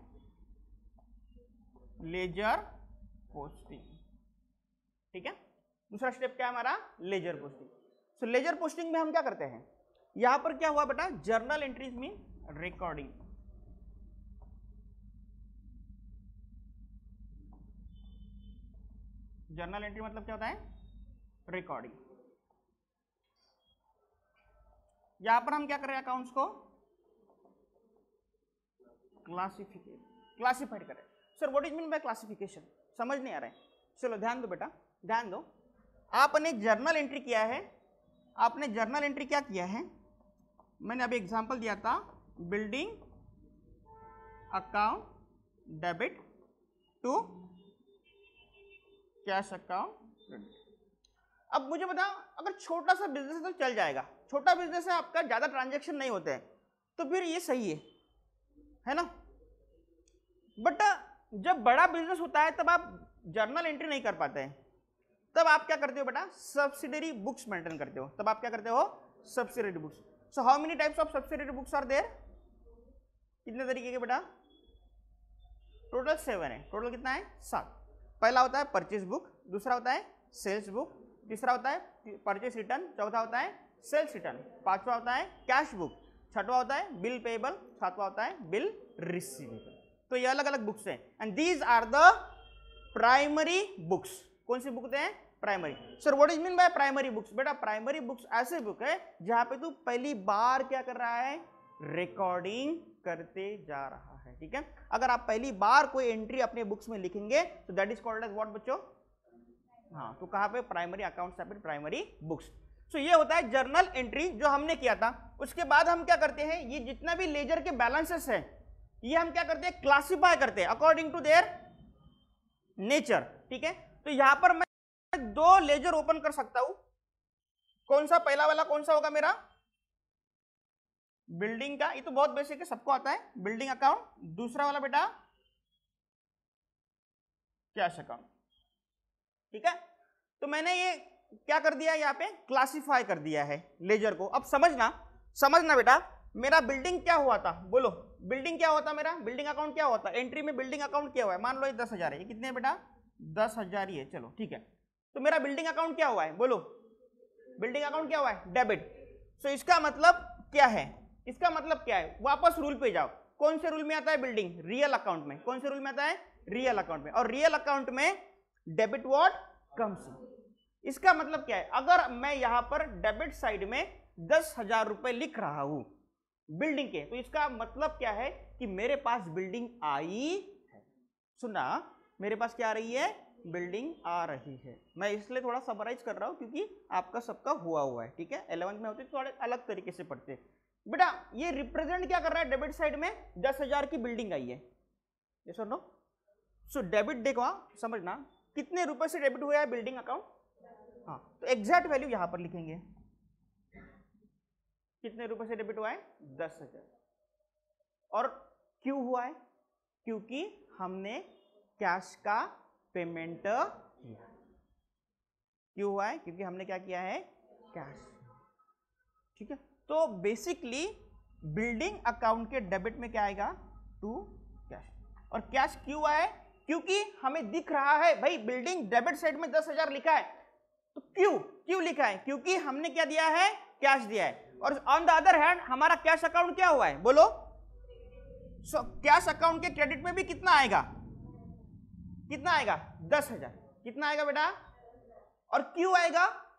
लेजर पोस्टिंग, ठीक है। दूसरा स्टेप क्या है हमारा? Ledger posting. So ledger posting में हम क्या करते हैं? यहां पर क्या हुआ बेटा? Journal entries mean recording, journal entry मतलब क्या होता है? रिकॉर्डिंग। यहां पर हम क्या कर रहे हैं? अकाउंट्स को क्लासिफिकेट क्लासिफाइड करें। Sir what is mean by classification? समझ नहीं आ रहा है। चलो ध्यान दो बेटा, ध्यान दो। आपने जर्नल एंट्री किया है, आपने जर्नल एंट्री क्या किया है, मैंने अभी एग्जांपल दिया था, building account debit to cash account credit. अब मुझे बता, अगर छोटा सा बिजनेस है तो चल जाएगा, छोटा बिजनेस है आपका, ज्यादा ट्रांजैक्शन नहीं होते हैं, तो फिर ये सही है, है ना। बट जब बड़ा बिजनेस होता है तब आप जर्नल एंट्री नहीं कर पाते हैं, तब आप क्या करते हो बेटा, सब्सिडरी बुक्स मेंटेन करते हो। तब आप क्या करते हो, subsidiary books. So how many types of subsidiary books are there, कितने तरीके के बेटा, टोटल सेवन है। टोटल कितना है, सात। पहला होता है परचेज बुक, दूसरा होता है सेल्स बुक, तीसरा होता है परचेज रिटर्न, चौथा होता है सेल्स रिटर्न, पांचवा होता है कैश बुक, छठवा होता है बिल पेबल, सातवां होता है बिल रिसीवेबल। तो ये अलग अलग बुक्स हैं, and these are the primary books. कौन सी बुक हैं, primary. Sir what is mean by primary books, बेटा प्राइमरी बुक्स ऐसे बुक है जहां पे तू पहली बार क्या कर रहा है, रिकॉर्डिंग करते जा रहा है, ठीक है। अगर आप पहली बार कोई एंट्री अपने बुक्स में लिखेंगे तो that is called as what बच्चों, हाँ, तो कहां पे, प्राइमरी अकाउंट्स या फिर प्राइमरी बुक्स। सो ये होता है जर्नल एंट्री जो हमने किया था। उसके बाद हम क्या करते हैं, ये जितना भी लेजर के बैलेंसेस है ये हम क्या करते हैं, क्लासिफाई करते हैं अकॉर्डिंग टू देयर नेचर, ठीक है। तो यहां पर मैं दो लेजर ओपन कर सकता हूं, कौन सा, पहला वाला कौन सा होगा मेरा, बिल्डिंग का, ये तो बहुत बेसिक है, सबको आता है, बिल्डिंग अकाउंट। दूसरा वाला बेटा कैश अकाउंट, ठीक है। तो मैंने ये क्या कर दिया, यहाँ पे क्लासिफाई कर दिया है लेजर को। अब समझना, समझना बेटा, मेरा बिल्डिंग क्या हुआ था, बोलो बिल्डिंग क्या हुआ था, मेरा बिल्डिंग अकाउंट क्या हुआ था, एंट्री में बिल्डिंग अकाउंट क्या हुआ है, मान लो ये दस हजार है, ये कितने है बेटा, दस हजार ही है, चलो ठीक है। तो मेरा बिल्डिंग अकाउंट क्या हुआ है, बोलो बिल्डिंग अकाउंट क्या हुआ है, डेबिट। सो इसका मतलब क्या है, इसका मतलब क्या है, वापस रूल पे जाओ, कौन से रूल में आता है बिल्डिंग, रियल अकाउंट में। कौन से रूल में आता है, रियल अकाउंट में। और रियल अकाउंट में डेबिट व्हाट कम्स इन। इसका मतलब क्या है, अगर मैं यहां पर डेबिट साइड में दस हजार रुपए लिख रहा हूं बिल्डिंग के, तो इसका मतलब क्या है कि मेरे पास बिल्डिंग आई है। सुना, मेरे पास क्या आ रही है, बिल्डिंग आ रही है। मैं इसलिए थोड़ा समराइज कर रहा हूं क्योंकि आपका सबका हुआ हुआ है, ठीक है। इलेवेंथ में होते थोड़े अलग तरीके से पढ़ते हैं बेटा। ये रिप्रेजेंट क्या कर रहा है, डेबिट साइड में दस हजार की बिल्डिंग आई है, ये सुन लो। सो डेबिट देखो, समझना कितने रुपए से डेबिट हुआ है बिल्डिंग अकाउंट, हाँ, तो एग्जैक्ट वैल्यू यहां पर लिखेंगे, कितने रुपए से डेबिट हुआ है, दस हजार। और क्यों हुआ है, क्योंकि हमने कैश का पेमेंट किया। क्यों हुआ है, क्योंकि हमने क्या किया है, कैश, ठीक है। तो बेसिकली बिल्डिंग अकाउंट के डेबिट में क्या आएगा, टू कैश। और कैश क्यों आया है, क्योंकि हमें दिख रहा है भाई बिल्डिंग डेबिट साइड में दस हजार लिखा है, तो क्यों क्यों लिखा है, क्योंकि हमने क्या दिया है, कैश दिया है। और ऑन द अदर हैंड हमारा कैश अकाउंट क्या हुआ है, बोलो। सो कैश अकाउंट के क्रेडिट में भी कितना आएगा, कितना आएगा, दस हजार। कितना आएगा बेटा, और क्यों आएगा,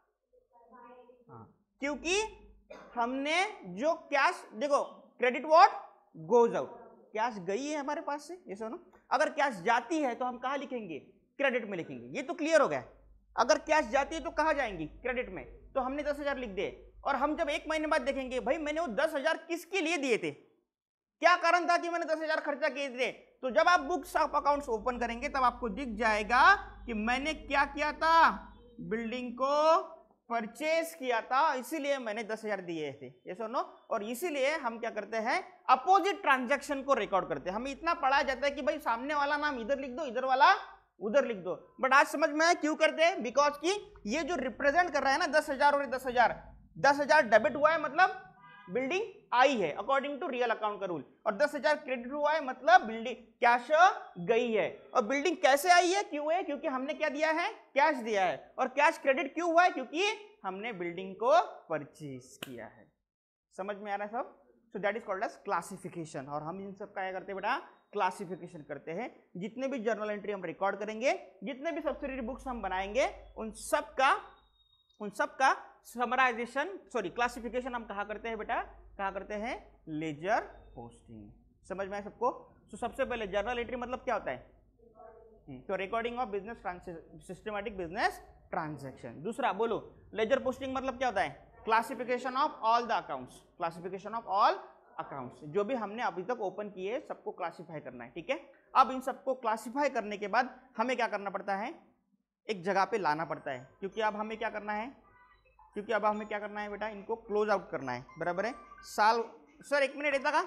हाँ, क्योंकि हमने जो कैश, देखो credit what goes out, cash गई है हमारे पास से, ये सुनो। अगर कैश जाती है तो हम कहां लिखेंगे, क्रेडिट में लिखेंगे, ये तो क्लियर हो गया। अगर कैश जाती है तो कहां जाएंगी, क्रेडिट में। तो हमने दस हजार लिख दिए, और हम जब एक महीने बाद देखेंगे भाई मैंने वो दस हजार किसके लिए दिए थे, क्या कारण था कि मैंने दस हजार खर्चा किए थे, तो जब आप बुक्स ऑफ अकाउंट्स ओपन करेंगे तब आपको दिख जाएगा कि मैंने क्या किया था, बिल्डिंग को परचेज किया था, इसीलिए मैंने दस हजार दिए थे, ये सुनो। और इसीलिए हम क्या करते हैं, अपोजिट ट्रांजैक्शन को रिकॉर्ड करते हैं। हमें इतना पढ़ाया जाता है कि भाई सामने वाला नाम इधर लिख दो, इधर वाला उधर लिख दो, बट आज समझ में आया क्यों करते हैं, बिकॉज की ये जो रिप्रेजेंट कर रहा है ना दस हजार और दस हजार, दस हजार डेबिट हुआ है मतलब बिल्डिंग आई है अकॉर्डिंग टू रियल अकाउंट का रूल, और दस हजार क्रेडिट हुआ है मतलब बिल्डिंग कैश गई है। और बिल्डिंग कैसे आई है, क्यों है, क्योंकि हमने क्या दिया है, कैश दिया है। और कैश क्रेडिट क्यों हुआ है, क्योंकि हमने बिल्डिंग को परचेज किया है। समझ में आ रहा है सब। So that is called as classification. और हम इन सब का क्या करते हैं बेटा, क्लासिफिकेशन करते हैं। जितने भी जर्नल एंट्री हम रिकॉर्ड करेंगे, जितने भी सब्सिडरी बुक्स हम बनाएंगे, उन सब का उन सब का समराइजेशन, सॉरी क्लासिफिकेशन हम कहा करते हैं बेटा, कहा करते हैं लेजर पोस्टिंग। समझ में आया सबको। तो सबसे पहले जर्नल एंट्री मतलब क्या होता है, तो recording of business systematic business transaction. दूसरा बोलो, लेजर पोस्टिंग मतलब क्या होता है? Classification of all the accounts, classification of all accounts, जो भी हमने अभी तक ओपन किए सबको क्लासिफाई करना है, ठीक है। अब इन सबको क्लासिफाई करने के बाद हमें क्या करना पड़ता है? एक जगह पे लाना पड़ता है, क्योंकि अब हमें क्या करना है क्योंकि अब हमें क्या करना है बेटा, इनको क्लोज आउट करना है, बराबर है। साल सर एक मिनट येता का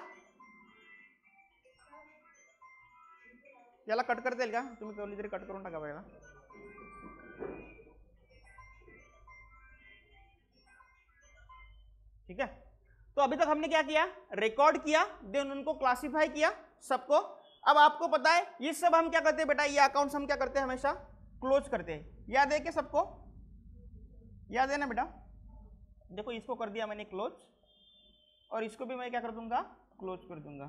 याला कट करता येईल का? तुम्ही कोणीतरी कट करून टाका पहिला। ठीक है, तो अभी तक हमने क्या किया? रिकॉर्ड किया, देन उनको क्लासिफाई किया सबको। अब आपको पता है ये सब हम क्या करते हैं बेटा, ये अकाउंट्स हम क्या करते हैं? हमेशा क्लोज करते हैं। याद है कि सबको याद है ना बेटा? देखो इसको कर दिया मैंने क्लोज, और इसको भी मैं क्या कर दूंगा? क्लोज कर दूंगा।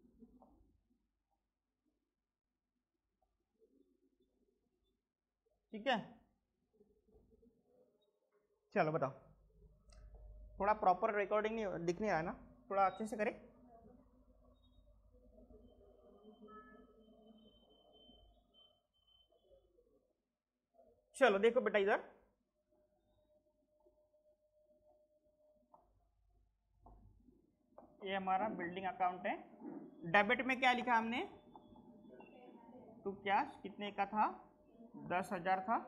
ठीक है, चलो बताओ, थोड़ा प्रॉपर रिकॉर्डिंग नहीं दिख नहीं रहा है ना, थोड़ा अच्छे से करें। चलो देखो बेटा, इधर ये हमारा बिल्डिंग अकाउंट है। डेबिट में क्या लिखा हमने? टू कैश कितने का था? दस हजार था।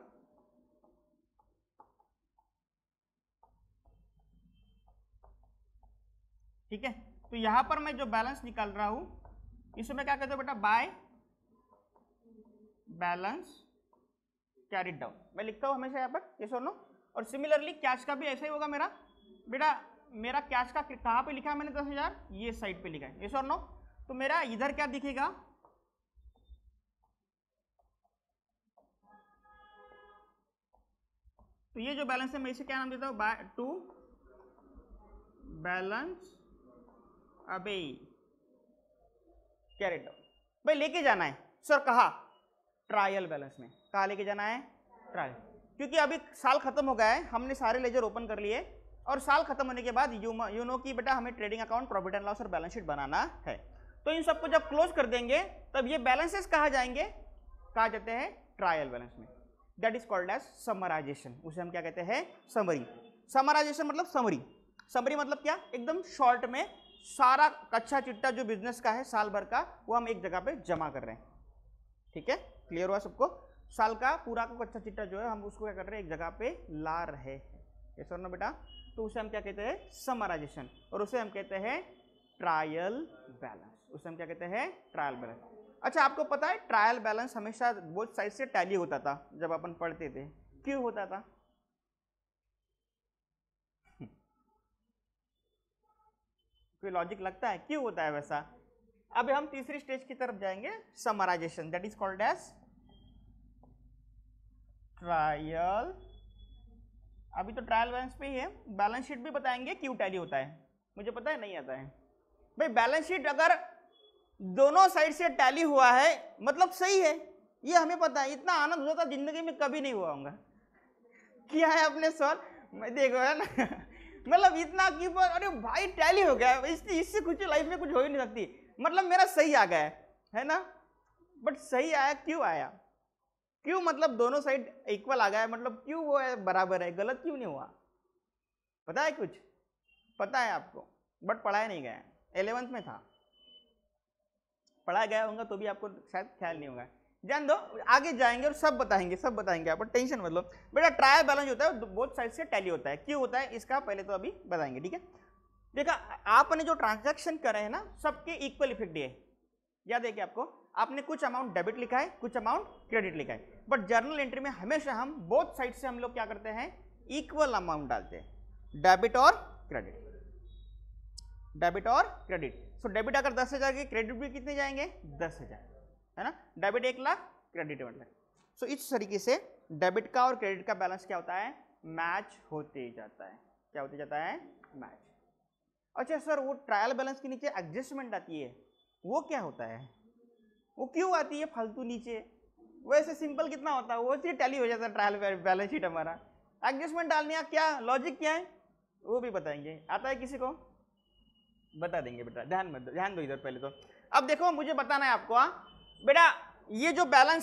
ठीक है, तो यहां पर मैं जो बैलेंस निकाल रहा हूं इसमें क्या कहते हो बेटा? बाय बैलेंस कैरिड डाउन, मैं लिखता हूं हमेशा यहाँ पर, ये सुनो। और सिमिलरली कैश का भी ऐसा ही होगा मेरा बेटा। मेरा कैश का कहाँ पे लिखा है मैंने? दस हजार, ये साइड पे लिखा है, ये सुनो। तो मेरा इधर क्या दिखेगा? तो ये जो बैलेंस है मैं इसे क्या नाम देता हूं? बाय टू बैलेंस अबे कैरिड डाउन। भाई लेके जाना है सर, कहा? ट्रायल बैलेंस में। कहा लेके जाना है? ट्रायल, क्योंकि अभी साल खत्म हो गया है, हमने सारे लेजर ओपन कर लिए, और साल खत्म होने के बाद यू यू नो कि बेटा हमें trading account, profit and loss और बैलेंस शीट बनाना है। तो इन सबको जब क्लोज कर देंगे तब ये बैलेंसेस कहा जाएंगे? कहा जाते हैं ट्रायल बैलेंस में। That is called as summarization, उसे हम क्या कहते हैं? समरी। समराइजेशन मतलब समरी। समरी मतलब क्या? एकदम शॉर्ट में सारा कच्चा चिट्टा जो बिजनेस का है साल भर का, वो हम एक जगह पे जमा कर रहे हैं। ठीक है, क्लियर हुआ सबको? साल का पूरा का कच्चा चिट्टा जो है हम उसको क्या कर रहे हैं? एक जगह पे ला रहे हैं, ये सुनना बेटा। तो उसे हम क्या कहते हैं? समराइजेशन, और उसे हम कहते हैं ट्रायल बैलेंस। उसे हम क्या कहते हैं? Trial balance. अच्छा, आपको पता है ट्रायल बैलेंस हमेशा बोथ साइड से टैली होता था जब अपन पढ़ते थे। क्यों होता था? कोई लॉजिक लगता है क्यों होता है वैसा? अब हम तीसरी स्टेज की तरफ जाएंगे, summarization, that is called as trial. अभी तो ट्रायल बैलेंस पे ही है, बैलेंस शीट भी बताएंगे क्यों टैली होता है, मुझे पता है नहीं आता है। भाई बैलेंस शीट अगर दोनों साइड से टैली हुआ है मतलब सही है, ये हमें पता है। इतना आनंद होता जिंदगी में कभी नहीं हुआ होगा। किया है अपने सर, मैं देखो है ना मतलब इतना कि अरे भाई टैली हो गया, इससे इससे कुछ लाइफ में कुछ हो ही नहीं सकती। मतलब मेरा सही आ गया है ना, बट सही आया क्यों आया? क्यों मतलब दोनों साइड इक्वल आ गया, मतलब क्यों वो है बराबर है, गलत क्यों नहीं हुआ? पता है कुछ? पता है आपको, बट पढ़ाया नहीं गया। इलेवेंथ में था, पढ़ाया गया होगा तो भी आपको शायद ख्याल नहीं होगा। जान दो, आगे जाएंगे और सब बताएंगे, सब बताएंगे आप, टेंशन मत लो बेटा। ट्रायल बैलेंस होता है बोथ साइड से टैली होता है, क्यों होता है इसका पहले तो अभी बताएंगे। ठीक है, देखा आपने जो ट्रांजैक्शन करे हैं ना, सबके इक्वल इफेक्ट है। याद है कि आपको आपने कुछ अमाउंट डेबिट लिखा है, कुछ अमाउंट क्रेडिट लिखा है, बट जर्नल एंट्री में हमेशा हम बोथ साइड से हम लोग क्या करते हैं? इक्वल अमाउंट डालते हैं, डेबिट और क्रेडिट, डेबिट और क्रेडिट। सो डेबिट अगर दस हजार के, क्रेडिट भी कितने जाएंगे? दस हजार, है ना। डेबिट एक lakh, credit one lakh. So इस तरीके से डेबिट का और क्रेडिट का बैलेंस क्या होता है? मैच होते जाता है। क्या होते जाता है? मैच। अच्छा सर, वो ट्रायल बैलेंस के नीचे एडजस्टमेंट आती है, वो क्या होता है? वो क्यों आती है फालतू नीचे? वैसे सिंपल कितना होता है, वो चीज टैली हो जाता है ट्रायल बैलेंस शीट हमारा। एडजस्टमेंट डालने का क्या लॉजिक क्या है वो भी बताएंगे। आता है किसी को? बता देंगे बेटा, ध्यान मत ध्यान दो इधर पहले तो। अब देखो मुझे बताना है आपको, हाँ बेटा, ये जो बैलेंस है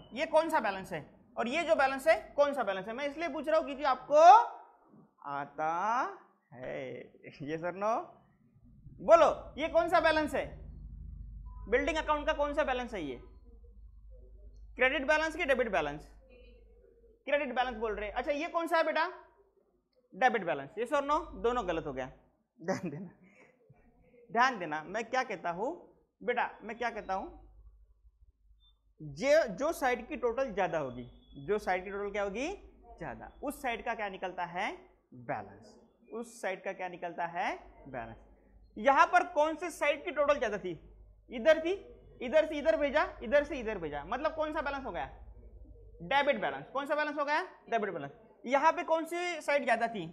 ये कौन सा बैलेंस है और ये जो बैलेंस है कौन सा बैलेंस है? मैं इसलिए पूछ रहा हूँ कि जी आपको आता है। ये सर नो बोलो, ये कौन सा बैलेंस है? बिल्डिंग अकाउंट का कौन सा बैलेंस है? ये क्रेडिट बैलेंस की डेबिट बैलेंस? क्रेडिट बैलेंस बोल रहे हैं। अच्छा ये कौन सा है बेटा? Debit balance. ये सर नो दोनों गलत हो गया। ध्यान देना, ध्यान देना, मैं क्या कहता हूं बेटा, मैं क्या कहता हूं, जो जो साइड की टोटल ज्यादा होगी, जो साइड की टोटल क्या होगी? ज्यादा, उस साइड का क्या निकलता है? बैलेंस। उस साइड का क्या निकलता है? बैलेंस। यहां पर कौन से साइड की टोटल ज्यादा थी? इधर थी, इधर से इधर भेजा, इधर से इधर भेजा, मतलब कौन सा बैलेंस हो गया? Debit balance. कौन सा बैलेंस हो गया? Debit balance. यहां पे कौन सी साइड ज्यादा थी?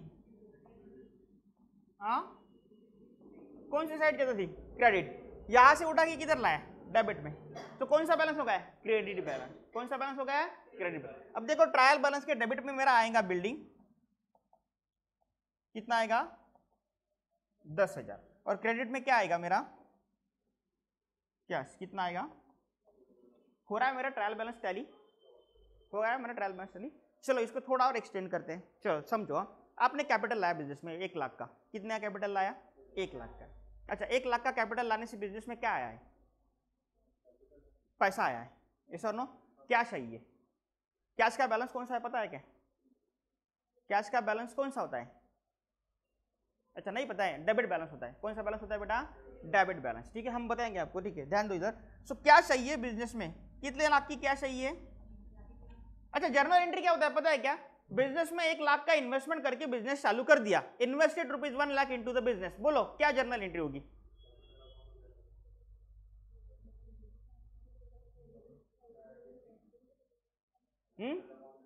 हाँ, कौन सी साइड ज्यादा थी? क्रेडिट। यहां से उठा के किधर लाया? डेबिट में। तो कौन सा बैलेंस हो गया? Credit balance. कौन सा बैलेंस हो गया? Credit balance. अब देखो ट्रायल बैलेंस के डेबिट में मेरा आएगा बिल्डिंग, कितना आएगा? दस हजार। और क्रेडिट में क्या आएगा मेरा? क्या कितना आएगा? हो रहा है मेरा ट्रायल बैलेंस टैली, हो रहा है मेरा ट्रायल बैलेंस टैली। चलो इसको थोड़ा और एक्सटेंड करते हैं। चलो समझो, आपने कैपिटल लाया बिजनेस में एक लाख का, कितना कैपिटल लाया? एक लाख का। अच्छा एक लाख का कैपिटल लाने से बिजनेस में क्या आया है? पैसा आया है। यस और नो? कैश आई है। कैश का बैलेंस कौन सा है पता है क्या? कैश का बैलेंस कौन सा होता है? अच्छा नहीं पता है, डेबिट बैलेंस होता है। कौन सा बैलेंस होता है बेटा? Debit balance. ठीक है, हम बताएंगे आपको। ठीक है, ध्यान दो इधर। सो कैश चाहिए बिजनेस में, कितने लाख की कैश चाहिए? अच्छा जर्नल एंट्री क्या होता है पता है क्या? बिजनेस में एक लाख का इन्वेस्टमेंट करके बिजनेस चालू कर दिया, invested rupees one lakh into the business. बोलो क्या जर्नल एंट्री होगी? हम्म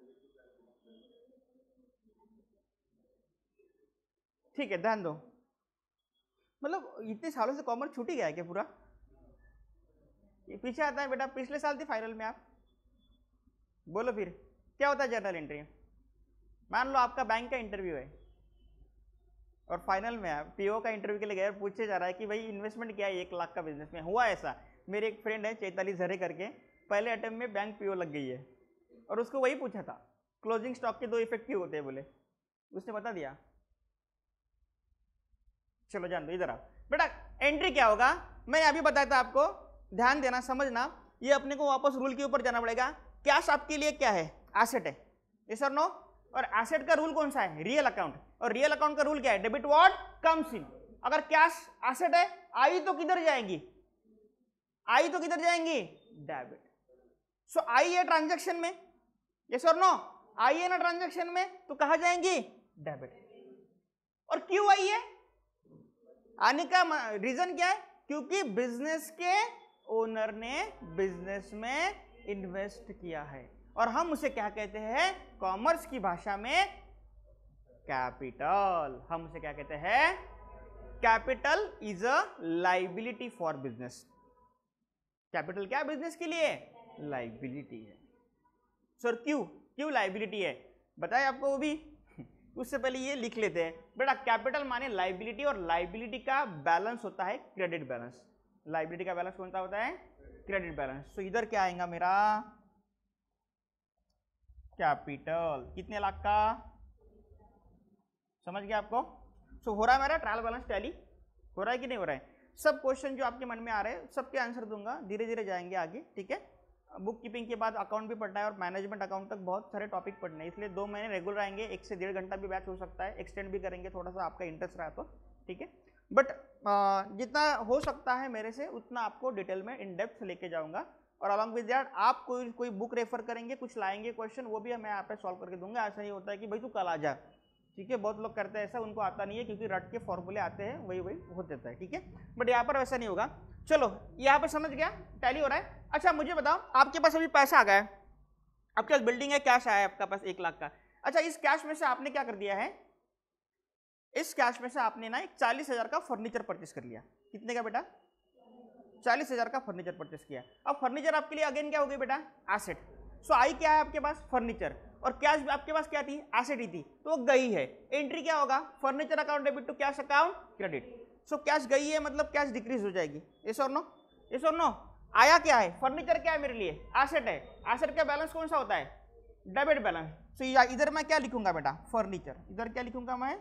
ठीक है, ध्यान दो। मतलब इतने सालों से कॉमर्स छूट ही गया है क्या पूरा? ये पीछे आता है बेटा, पिछले साल थी फाइनल में आप। बोलो फिर क्या होता है जर्नल एंट्री? मान लो आपका बैंक का इंटरव्यू है और फाइनल में आप पीओ का इंटरव्यू के लिए गए, पूछे जा रहा है कि भाई इन्वेस्टमेंट क्या है एक लाख का बिजनेस में। हुआ ऐसा, मेरे एक फ्रेंड है चैताली झरे करके, पहले अटेम्प्ट में बैंक पीओ लग गई है और उसको वही पूछा था क्लोजिंग स्टॉक के दो इफेक्टिव होते हैं बोले, उसने बता दिया। चलो जान दो, इधर आओ बेटा। एंट्री क्या होगा मैं अभी बताया था आपको, ध्यान देना समझना। ये अपने को वापस रूल के ऊपर जाना पड़ेगा। कैश आपके लिए क्या है? एसेट है। यस और नो? और एसेट का रूल कौन सा है? Real account. और रियल अकाउंट का रूल क्या है? Debit what comes in. अगर कैश एसेट है, आई तो किधर जाएंगी? आई तो किधर जाएंगी? डेबिट। सो आई है ट्रांजैक्शन में, यस और नो? आई है ना ट्रांजैक्शन में, तो कहां जाएंगी? डेबिट। और क्यों आई है? आने का रीजन क्या है? क्योंकि बिजनेस के ओनर ने बिजनेस में इन्वेस्ट किया है और हम उसे क्या कहते हैं कॉमर्स की भाषा में? कैपिटल। हम उसे क्या कहते हैं? Capital is a liability for business. Capital क्या बिजनेस के लिए? लाइबिलिटी है। सर क्यों क्यों लाइबिलिटी है बताए आपको वो भी। उससे पहले ये लिख लेते हैं बेटा, कैपिटल माने लाइबिलिटी और लाइबिलिटी का बैलेंस होता है क्रेडिट बैलेंस। लाइबिलिटी का बैलेंस कौन सा होता है? Credit balance. तो इधर क्या आएगा मेरा? कैपिटल कितने लाख का? समझ गया आपको? सो हो रहा है मेरा ट्रायल बैलेंस टैली, हो रहा है कि नहीं हो रहा है? सब क्वेश्चन जो आपके मन में आ रहे हैं सबके आंसर दूंगा, धीरे धीरे जाएंगे आगे। ठीक है, बुक कीपिंग के बाद अकाउंट भी पढ़ना है और मैनेजमेंट अकाउंट तक बहुत सारे टॉपिक पढ़ने हैं, इसलिए दो महीने रेगुलर आएंगे। एक से डेढ़ घंटा भी बैच हो सकता है, एक्सटेंड भी करेंगे थोड़ा सा आपका इंटरेस्ट रहा तो। ठीक है, बट जितना हो सकता है मेरे से उतना आपको डिटेल में इन डेप्थ लेके जाऊंगा। और अलॉन्ग विद दैट आप कोई कोई बुक रेफर करेंगे, कुछ लाएंगे क्वेश्चन, वो भी मैं यहाँ पे सॉल्व करके दूंगा। ऐसा नहीं होता है कि भाई तू कल आ जा। ठीक है, बहुत लोग करते हैं ऐसा, उनको आता नहीं है क्योंकि रट के फॉर्मूले आते हैं, वही वही हो जाता है। ठीक है, बट यहाँ पर वैसा नहीं होगा। चलो यहाँ पर समझ गया, टैली हो रहा है। अच्छा मुझे बताओ, आपके पास अभी पैसा आ गया है, आपके पास बिल्डिंग है, कैश आया है आपका पास एक लाख का। अच्छा इस कैश में से आपने क्या कर दिया है? इस कैश में से आपने ना एक चालीस हजार का फर्नीचर परचेस कर लिया। कितने का बेटा? चालीस हजार का फर्नीचर परचेस किया। अब फर्नीचर आपके लिए अगेन क्या हो गई बेटा? एसेट। सो आई क्या है आपके पास? फर्नीचर। और कैश आपके पास क्या थी? एसेट ही थी, तो वो गई है। एंट्री क्या होगा? Furniture account debit to cash account credit. So cash गई है मतलब कैश डिक्रीज हो जाएगी। यस और नो? यस और नो? आया क्या है, फर्नीचर क्या है मेरे लिए, एसेट है, एसेट का बैलेंस कौन सा होता है, डेबिट बैलेंस। तो इधर मैं क्या लिखूंगा बेटा, फर्नीचर, इधर क्या लिखूंगा मैं,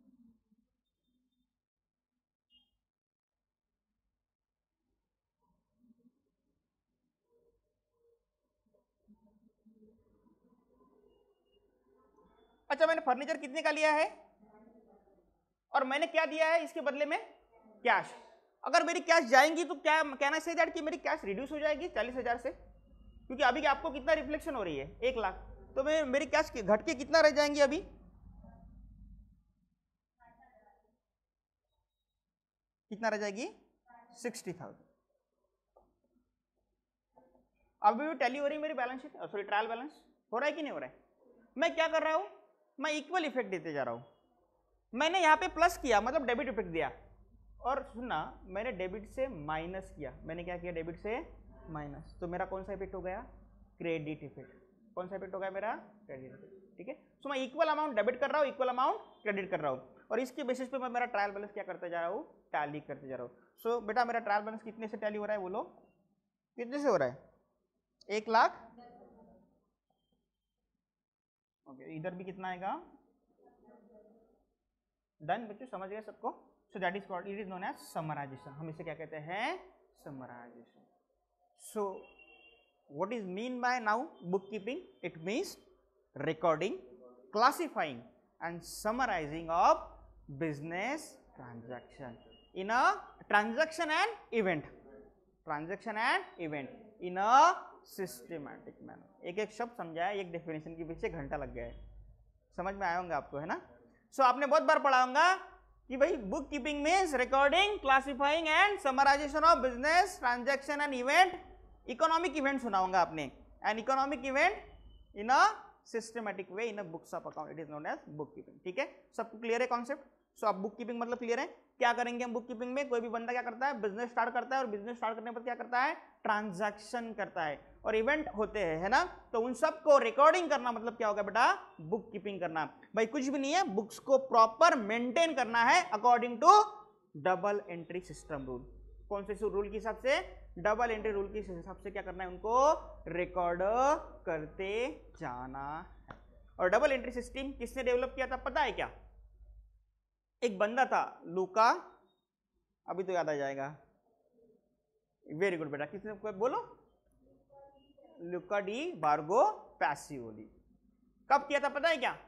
अच्छा मैंने फर्नीचर कितने का लिया है और मैंने क्या दिया है इसके बदले में, कैश। अगर मेरी कैश जाएंगी तो क्या कहना सही दैट कि मेरी कैश रिड्यूस हो जाएगी चालीस हजार से, क्योंकि अभी आपको कितना रिफ्लेक्शन हो रही है, एक लाख, तो मैं मेरी कैश घट के कितना रह जाएंगी अभी, कितना रह जाएगी, सिक्सटी थाउजेंड। अभी भी टैली हो रही है मेरी balance sheet, sorry trial balance हो रहा है कि नहीं हो रहा है। मैं क्या कर रहा हूं, मैं इक्वल इफेक्ट देते जा रहा हूं। मैंने यहाँ पे प्लस किया मतलब डेबिट इफेक्ट दिया, और सुनना मैंने डेबिट से माइनस किया, मैंने क्या किया, डेबिट से माइनस, तो मेरा कौन सा इफेक्ट हो गया, क्रेडिट इफेक्ट। कौन सा इफेक्ट हो गया मेरा, क्रेडिट इफेक्ट। ठीक है, सो मैं इक्वल अमाउंट डेबिट कर रहा हूँ, इक्वल अमाउंट क्रेडिट कर रहा हूँ, और इसके बेसिस पे मैं मेरा ट्रायल बैलेंस क्या करते जा रहा हूँ, टैली करते जा रहा हूँ। सो so, बेटा मेरा ट्रायल बैलेंस कितने से टैली हो रहा है बोलो, कितने से हो रहा है, एक लाख, ओके इधर भी कितना आएगा, डन बच्चों, समझ गए सबको। So that is called, it is known as summarization, हम इसे क्या कहते हैं, summarization. So what is mean by now bookkeeping, it means recording, classifying and summarizing of business transaction in a transaction and event, transaction and event in a systematic manner। एक एक शब्द समझाया, एक डेफिनेशन के पीछे घंटा लग गया है, समझ में आया होगा आपको, है ना। सो so, आपने बहुत बार पढ़ा होगा कि भाई bookkeeping means recording, classifying and summarization of business transaction and event. Economic event सुना होगा आपने, and economic event in a systematic way in a books of account, it is known as bookkeeping. ठीक है, सबको clear है concept. सो अब book keeping मतलब clear है, क्या करेंगे हम बुक कीपिंग में, कोई भी बंदा क्या करता है, बिजनेस स्टार्ट करता है, और बिजनेस स्टार्ट करने पर क्या करता है, ट्रांजैक्शन करता है, और इवेंट होते हैं, है ना, तो उन सब को रिकॉर्डिंग करना मतलब क्या होगा बेटा, बुक कीपिंग करना। भाई कुछ भी नहीं है, बुक्स को प्रॉपर मेंटेन करना है according to double entry system rule. कौन से रूल के हिसाब से, डबल एंट्री रूल के हिसाब से क्या करना है, उनको रिकॉर्ड करते जाना है। और डबल एंट्री सिस्टम किसने डेवलप किया था पता है क्या, एक बंदा था लूका, अभी तो याद आ जाएगा, वेरी गुड बेटा, किसने बोलो, लूका डी बार्गो पैसिओली। कब किया था पता है क्या,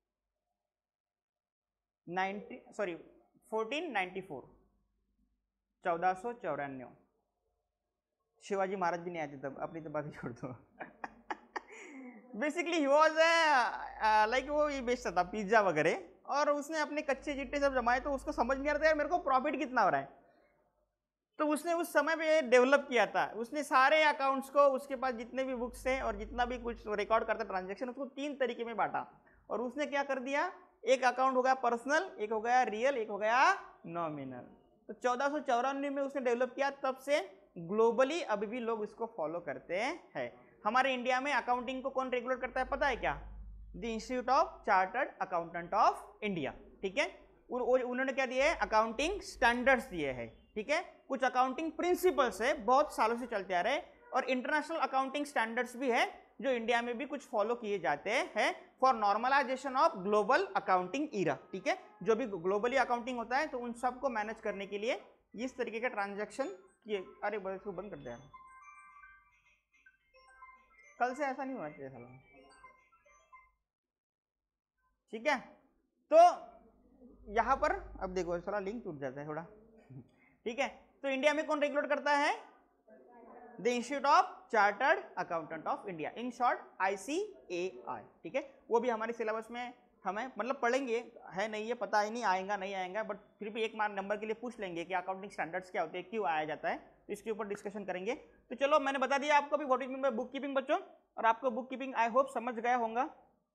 ninety sorry fourteen ninety four, चौदह सौ चौरानवे। शिवाजी महाराज भी नहीं आए थे तब, अपनी तो बात ही छोड़ दो। बेसिकली ही वाज लाइक वो ये बेचता था पिज्जा वगैरह, और उसने अपने कच्चे चिट्टे सब जमाए, तो उसको समझ नहीं आ रहा था मेरे को प्रॉफिट कितना हो रहा है, तो उसने उस समय पे डेवलप किया था, उसने सारे अकाउंट्स को, उसके पास जितने भी बुक्स थे और जितना भी कुछ रिकॉर्ड करता ट्रांजेक्शन, उसको तीन तरीके में बांटा, और उसने क्या कर दिया, एक अकाउंट हो गया पर्सनल, एक हो गया रियल, एक हो गया नॉमिनल। तो चौदह सौ चौरानवे में उसने डेवलप किया, तब से ग्लोबली अभी भी लोग इसको फॉलो करते हैं। हमारे इंडिया में अकाउंटिंग को कौन रेगुलेट करता है पता है क्या, the institute of chartered accountant of India. ठीक है, उन्होंने क्या दिए है, अकाउंटिंग स्टैंडर्ड्स दिए हैं। ठीक है, कुछ अकाउंटिंग प्रिंसिपल्स है, बहुत सालों से चलते आ रहे हैं, और इंटरनेशनल अकाउंटिंग स्टैंडर्ड्स भी है जो इंडिया में भी कुछ फॉलो किए जाते हैं for normalization of global accounting era. ठीक है, जो भी ग्लोबली अकाउंटिंग होता है, तो उन सब को मैनेज करने के लिए इस तरीके के ट्रांजैक्शन किए। अरे बस इसको बंद कर दिया, कल से ऐसा नहीं होना चाहिए साला। ठीक है, तो यहां पर अब देखो साला लिंक टूट जाता है थोड़ा। ठीक है, तो इंडिया में कौन रेगुलेट करता है, the institute of chartered accountant of India, in short I C A I. ठीक है, वो भी हमारे सिलेबस में हमें मतलब पढ़ेंगे, है नहीं ये पता ही नहीं आएगा नहीं आएगा, बट फिर भी एक मार्क नंबर के लिए पूछ लेंगे कि अकाउंटिंग स्टैंडर्ड्स क्या होते हैं, क्यों आया जाता है, तो इसके ऊपर डिस्कशन करेंगे। तो चलो मैंने बता दिया आपको भी what is mean by bookkeeping बच्चों, और आपको बुक कीपिंग आई होप समझ गया होगा।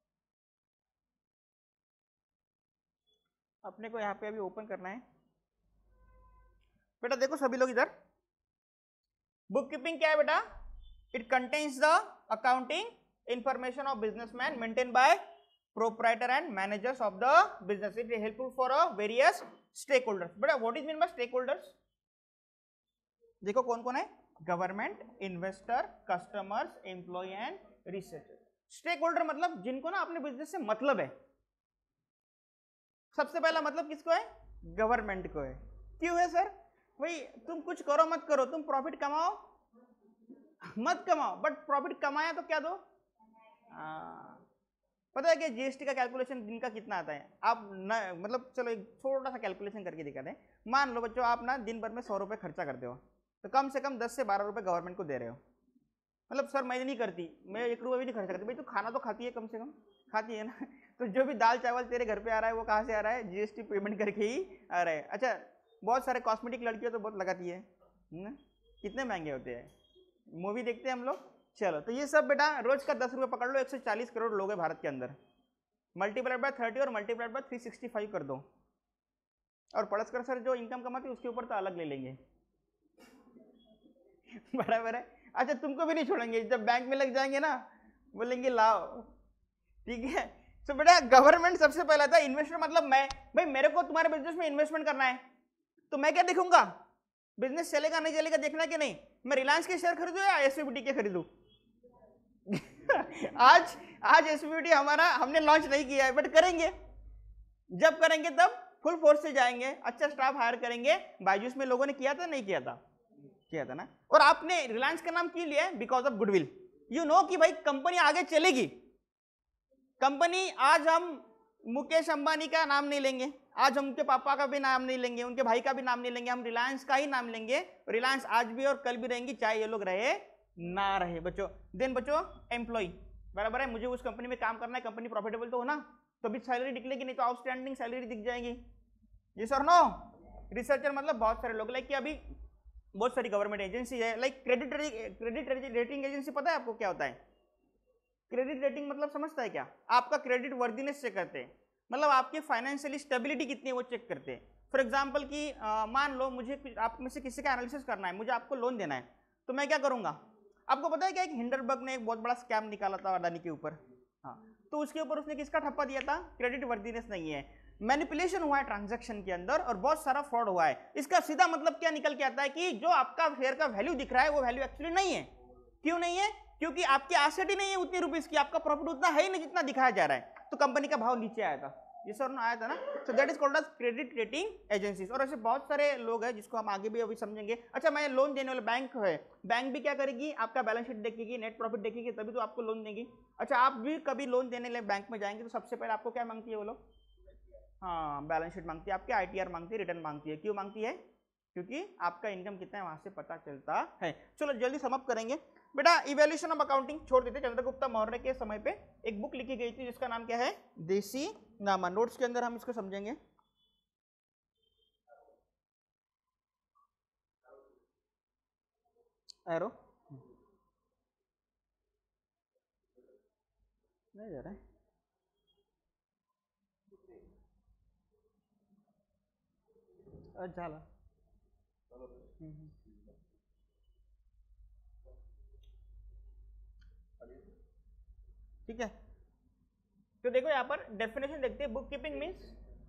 अपने को यहाँ पे अभी ओपन करना है बेटा, देखो सभी लोग इधर, बुक कीपिंग क्या है बेटा, it contains the accounting information of businessman maintain by proprietor and managers of the business, it is helpful for a various stakeholders. बेटा what is mean by stakeholders, देखो कौन कौन है, government, investor, customers, employ and researcher. Stakeholder मतलब जिनको ना अपने business से मतलब है। सबसे पहला मतलब किसको है? गवर्नमेंट को है। क्यों है सर? भाई तुम कुछ करो मत करो, तुम प्रॉफिट कमाओ मत कमाओ, बट प्रॉफिट कमाया तो क्या दो। आ, पता है कि जीएसटी का कैलकुलेशन दिन का कितना आता है? आप न मतलब चलो एक छोटा सा कैलकुलेशन करके दिखाते हैं। मान लो बच्चों आप ना दिन भर में सौ रुपये खर्चा करते हो, तो कम से कम दस से बारह रुपये गवर्नमेंट को दे रहे हो। मतलब सर मैं नहीं करती, मैं एक रुपये भी नहीं खर्चा करती। भाई तो खाना तो खाती है, कम से कम खाती है ना। तो जो भी दाल चावल तेरे घर पे आ रहा है वो कहाँ से आ रहा है? जीएसटी पेमेंट करके ही आ रहा है। अच्छा बहुत सारे कॉस्मेटिक लड़कियाँ तो बहुत लगाती है ना, कितने महंगे होते हैं। मूवी देखते हैं हम लोग। चलो तो ये सब बेटा रोज का दस रुपये पकड़ लो, एक सौ चालीस करोड़ लोग हैं भारत के अंदर, मल्टीप्लाइड बाय थर्टी और multiplied by three sixty five कर दो, और पड़सकर सर जो इनकम कमाती है उसके ऊपर तो अलग ले लेंगे। बराबर है। अच्छा तुमको भी नहीं छोड़ेंगे, जब बैंक में लग जाएंगे ना बोलेंगे लाओ, ठीक है। तो बेटा गवर्नमेंट सबसे पहला था इन्वेस्टर, मतलब मैं, भाई मेरे को तुम्हारे बिजनेस में इन्वेस्टमेंट करना है तो मैं क्या देखूंगा? बिजनेस चलेगा नहीं चलेगा देखना कि नहीं। मैं रिलायंस के शेयर खरीदूं या एसवीबीटी के खरीदूं? आज आज एसवीबीटी हमारा हमने लॉन्च नहीं किया है, बट करेंगे। जब करेंगे तब फुल फोर्स से जाएंगे, अच्छा स्टाफ हायर करेंगे। बायजूस में लोगों ने किया था नहीं किया था? किया था ना। और आपने रिलायंस का नाम क्यों लिया है? Because of goodwill. You know कि भाई कंपनी आगे चलेगी। कंपनी आज हम मुकेश अंबानी का नाम नहीं लेंगे, आज हम उनके पापा का भी नाम नहीं लेंगे, उनके भाई का भी नाम नहीं लेंगे, हम रिलायंस का ही नाम लेंगे। रिलायंस आज भी और कल भी रहेंगी, चाहे ये लोग रहे ना रहे बच्चों। देन बच्चों एम्प्लॉय, बराबर है, मुझे उस कंपनी में काम करना है, कंपनी प्रॉफिटेबल तो हो ना, तो भी सैलरी निकलेगी, नहीं तो आउटस्टैंडिंग सैलरी दिख जाएगी। ये सर नो। रिसर्चर मतलब बहुत सारे लोग, लाइक कि अभी बहुत सारी गवर्नमेंट एजेंसी है, like credit credit rating agency. पता है आपको क्या होता है क्रेडिट रेटिंग? मतलब समझता है क्या? आपका क्रेडिट वर्दीनेस चेक करते हैं, मतलब आपकी फाइनेंशियली स्टेबिलिटी कितनी है वो चेक करते हैं। फॉर एग्जांपल कि आ, मान लो मुझे आप में से किसी का एनालिसिस करना है, मुझे आपको लोन देना है, तो मैं क्या करूंगा? आपको पता है क्या, एक हिंडरबर्ग ने एक बहुत बड़ा स्कैम निकाला था अडानी के ऊपर। हाँ, तो उसके ऊपर उसने किसका ठप्पा दिया था? क्रेडिट वर्दीनेस नहीं है, मैनिपुलेशन हुआ है ट्रांजैक्शन के अंदर और बहुत सारा फ्रॉड हुआ है। इसका सीधा मतलब क्या निकल के आता है कि जो आपका शेयर का वैल्यू दिख रहा है वो वैल्यू एक्चुअली नहीं है। क्यों नहीं है? क्योंकि आपकी एसेट ही नहीं है उतनी रुपीस की, आपका प्रॉफिट उतना है ही नहीं जितना दिखाया जा रहा है, तो कंपनी का भाव नीचे आया था। ये सर आया था ना। So that is called as credit rating agencies. और ऐसे बहुत सारे लोग हैं जिसको हम आगे भी अभी समझेंगे। अच्छा मैं लोन देने वाला बैंक है, बैंक भी क्या करेगी? आपका बैलेंस शीट देखेगी, नेट प्रॉफिट देखेगी, तभी तो आपको लोन देगी। अच्छा आप भी कभी लोन देने ले बैंक में जाएंगे तो सबसे पहले आपको क्या मांगती है वो लोग? हाँ बैलेंस शीट मांगती है, आपके आईटीआर मांगती है, रिटर्न मांगती है। क्यों मांगती है? क्योंकि आपका इनकम कितना है वहां से पता चलता है। चलो जल्दी समाप्त करेंगे बेटा। इवैल्यूएशन ऑफ अकाउंटिंग छोड़ देते। चंद्रगुप्ता मौर्य के समय पे एक बुक लिखी गई थी जिसका नाम क्या है? देसी नामा। नोट्स के अंदर हम इसको समझेंगे। एरो नहीं जा रहा है, झाला ठीक है। तो देखो यहाँ पर डेफिनेशन देखते हैं। Bookkeeping means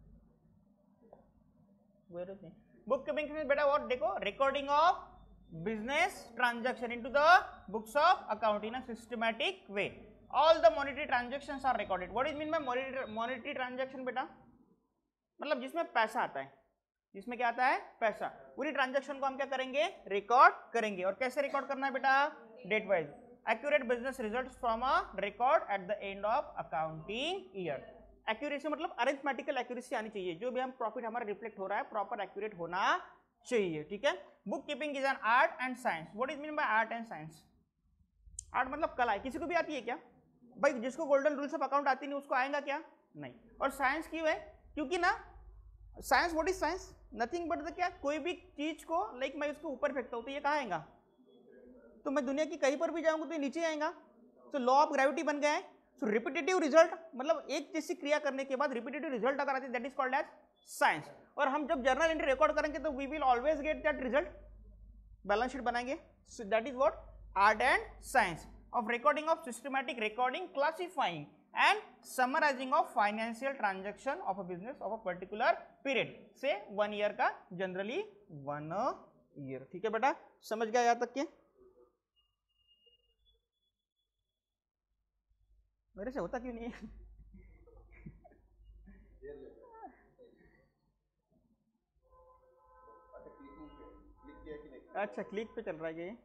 bookkeeping means बेटा व्हाट? देखो recording of business transaction into the books of account in a systematic way. All the monetary transactions are recorded. What is mean by monetary monetary transaction बेटा? मतलब जिसमें पैसा आता है, जिसमें क्या आता है? पैसा। पूरी ट्रांजैक्शन को हम क्या करेंगे? रिकॉर्ड करेंगे। और कैसे रिकॉर्ड करना है बेटा? Date wise. Accurate business results from a record at the end of accounting year. Accuracy मतलब अरिथमेटिकल एक्यूरेसी आनी चाहिए, जो भी हम प्रॉफिट हमारा रिफ्लेक्ट हो रहा है प्रॉपर एक्यूरेट होना चाहिए, ठीक है। Book keeping is an art and science. What is mean by art and science? Art मतलब कला है, किसी को भी आती है क्या भाई? जिसको गोल्डन रूल्स ऑफ अकाउंट आती नहीं उसको आएगा क्या? नहीं। और साइंस क्यों है? क्योंकि ना science, what is science? Nothing but the क्या, कोई भी चीज को लाइक मैं उसको ऊपर फेंकता हूं तो ये कहाँ आएगा? तो मैं दुनिया की कहीं पर भी जाऊंगा तो ये नीचे आएगा। तो लॉ ऑफ ग्रेविटी बन गया है। सो रिपीटेटिव रिजल्ट मतलब एक जैसी क्रिया करने के बाद रिपीटेटिव रिजल्ट अगर आती है that is called as science. और हम जब जर्नल एंट्री रिकॉर्ड करेंगे तो we will always get that result, balance sheet बनाएंगे। So that is what? Art and science of recording of systematic recording, classifying and summarising of financial transaction of a business of a particular period से one year का, generally one year. ठीक है बेटा, समझ गया यहाँ तक के? मेरे से होता क्यों नहीं है? अच्छा क्लिक पे चल रहा है ये।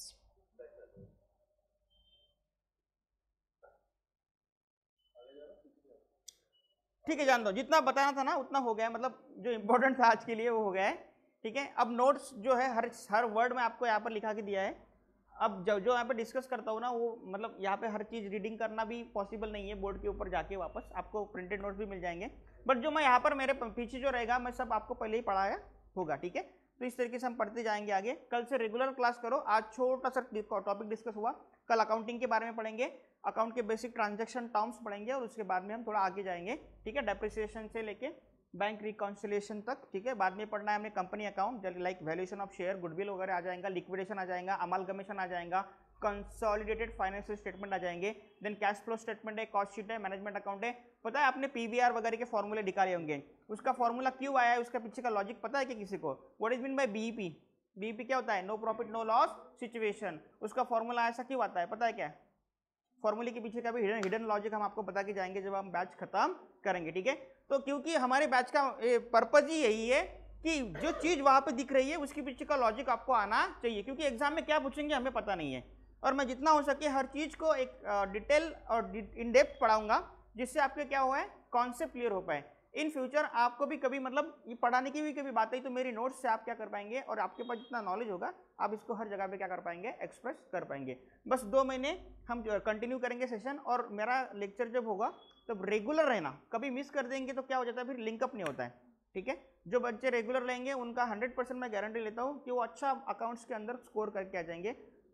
ठीक है, जान दो, जितना बताना था ना उतना हो गया, मतलब जो इंपॉर्टेंट था आज के लिए वो हो गया है। ठीक है, अब नोट्स जो है हर हर वर्ड में आपको यहाँ पर लिखा के दिया है। अब जो जो यहाँ पे डिस्कस करता हूँ ना वो मतलब यहाँ पे हर चीज़ रीडिंग करना भी पॉसिबल नहीं है, बोर्ड के ऊपर जाके वापस आपको प्रिंटेड नोट्स भी मिल जाएंगे, बट जो मैं यहाँ पर मेरे पीछे जो रहेगा मैं सब आपको पहले ही पढ़ाया होगा। ठीक है, तो इस तरीके से हम पढ़ते जाएंगे आगे। कल से रेगुलर क्लास करो। आज छोटा सा टॉपिक डिस्कस हुआ, कल अकाउंटिंग के बारे में पढ़ेंगे, अकाउंट के बेसिक ट्रांजैक्शन टर्म्स पढ़ेंगे और उसके बाद में हम थोड़ा आगे जाएंगे। ठीक है, डेप्रिसिएशन से लेके बैंक रिकॉन्सिलिएशन तक। ठीक है, बाद में पढ़ना है हमने company account, like valuation of share, goodwill वगैरह आ जाएगा, लिक्विडेशन आ जाएगा, अमालगमेशन आ जाएगा, कंसोलिडेटेड फाइनेंशियल स्टेटमेंट आ जाएंगे, देन कैश फ्लो स्टेटमेंट है, कॉस्ट शीट है, मैनेजमेंट अकाउंट है। पता है आपने पीवीआर वगैरह के फॉर्मूले निकाले होंगे, उसका फॉर्मूला क्यों आया है, उसका पीछे का लॉजिक पता है कि किसी को? What is mean by BEP? BEP क्या होता है? No profit no loss situation. उसका फॉर्मूला ऐसा क्यों आता है पता है क्या? फॉर्मूले के पीछे का भी हिडन हिडन लॉजिक हम आपको बता के जाएंगे जब हम बैच खत्म करेंगे। ठीक है, तो क्योंकि हमारे बैच का पर्पज ही यही है कि जो चीज वहां पे दिख रही है उसके पीछे का लॉजिक आपको आना चाहिए, क्योंकि एग्जाम में क्या पूछेंगे हमें पता नहीं है, और मैं जितना हो सके हर चीज को एक डिटेल और इन डेप्थ पढ़ाऊंगा जिससे आपके क्या हुआ है कॉन्सेप्ट क्लियर हो पाए। इन फ्यूचर आपको भी कभी मतलब ये पढ़ाने की भी कभी बात आई तो मेरी नोट्स से आप क्या कर पाएंगे, और आपके पास जितना नॉलेज होगा आप इसको हर जगह पे क्या कर पाएंगे, एक्सप्रेस कर पाएंगे। बस दो महीने हम कंटिन्यू करेंगे सेशन, और मेरा लेक्चर जब होगा तब रेगुलर रहना, कभी मिस कर देंगे तो क्या हो जाता है फिर लिंकअप नहीं होता है। ठीक है, जो बच्चे रेगुलर लेंगे उनका हंड्रेड परसेंट मैं गारंटी लेता हूँ कि वो अच्छा अकाउंट्स के अंदर स्कोर करके आ जाएंगे।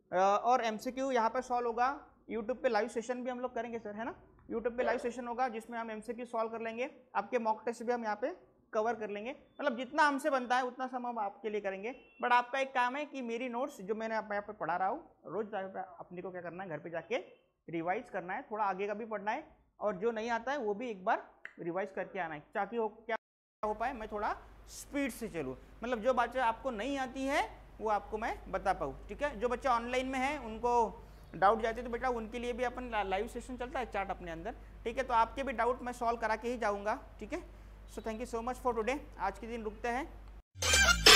और एमसीक्यू यहाँ पर सॉल्व होगा, यूट्यूब पे लाइव सेशन भी हम लोग करेंगे सर, है ना? यूट्यूब पे लाइव सेशन होगा जिसमें हम एमसीक्यू सॉल्व कर लेंगे, आपके मॉक टेस्ट भी हम यहाँ पे कवर कर लेंगे, मतलब जितना हमसे बनता है उतना सब हम आपके लिए करेंगे। बट आपका एक काम है कि मेरी नोट्स जो मैंने यहाँ पे पढ़ा रहा हूँ रोज अपने को क्या करना है, घर पे जाके रिवाइज करना है, थोड़ा आगे का भी पढ़ना है, और जो नहीं आता है वो भी एक बार रिवाइज करके आना है, ताकि हो क्या हो पाए मैं थोड़ा स्पीड से चलूँ, मतलब जो बातें आपको नहीं आती है वो आपको मैं बता पाऊँ। ठीक है, जो बच्चे ऑनलाइन में है उनको डाउट जाते तो बेटा उनके लिए भी अपन लाइव सेशन चलता है चार्ट अपने अंदर। ठीक है, तो आपके भी डाउट मैं सॉल्व करा के ही जाऊंगा। ठीक है, so thank you so much for today, आज के दिन रुकते हैं।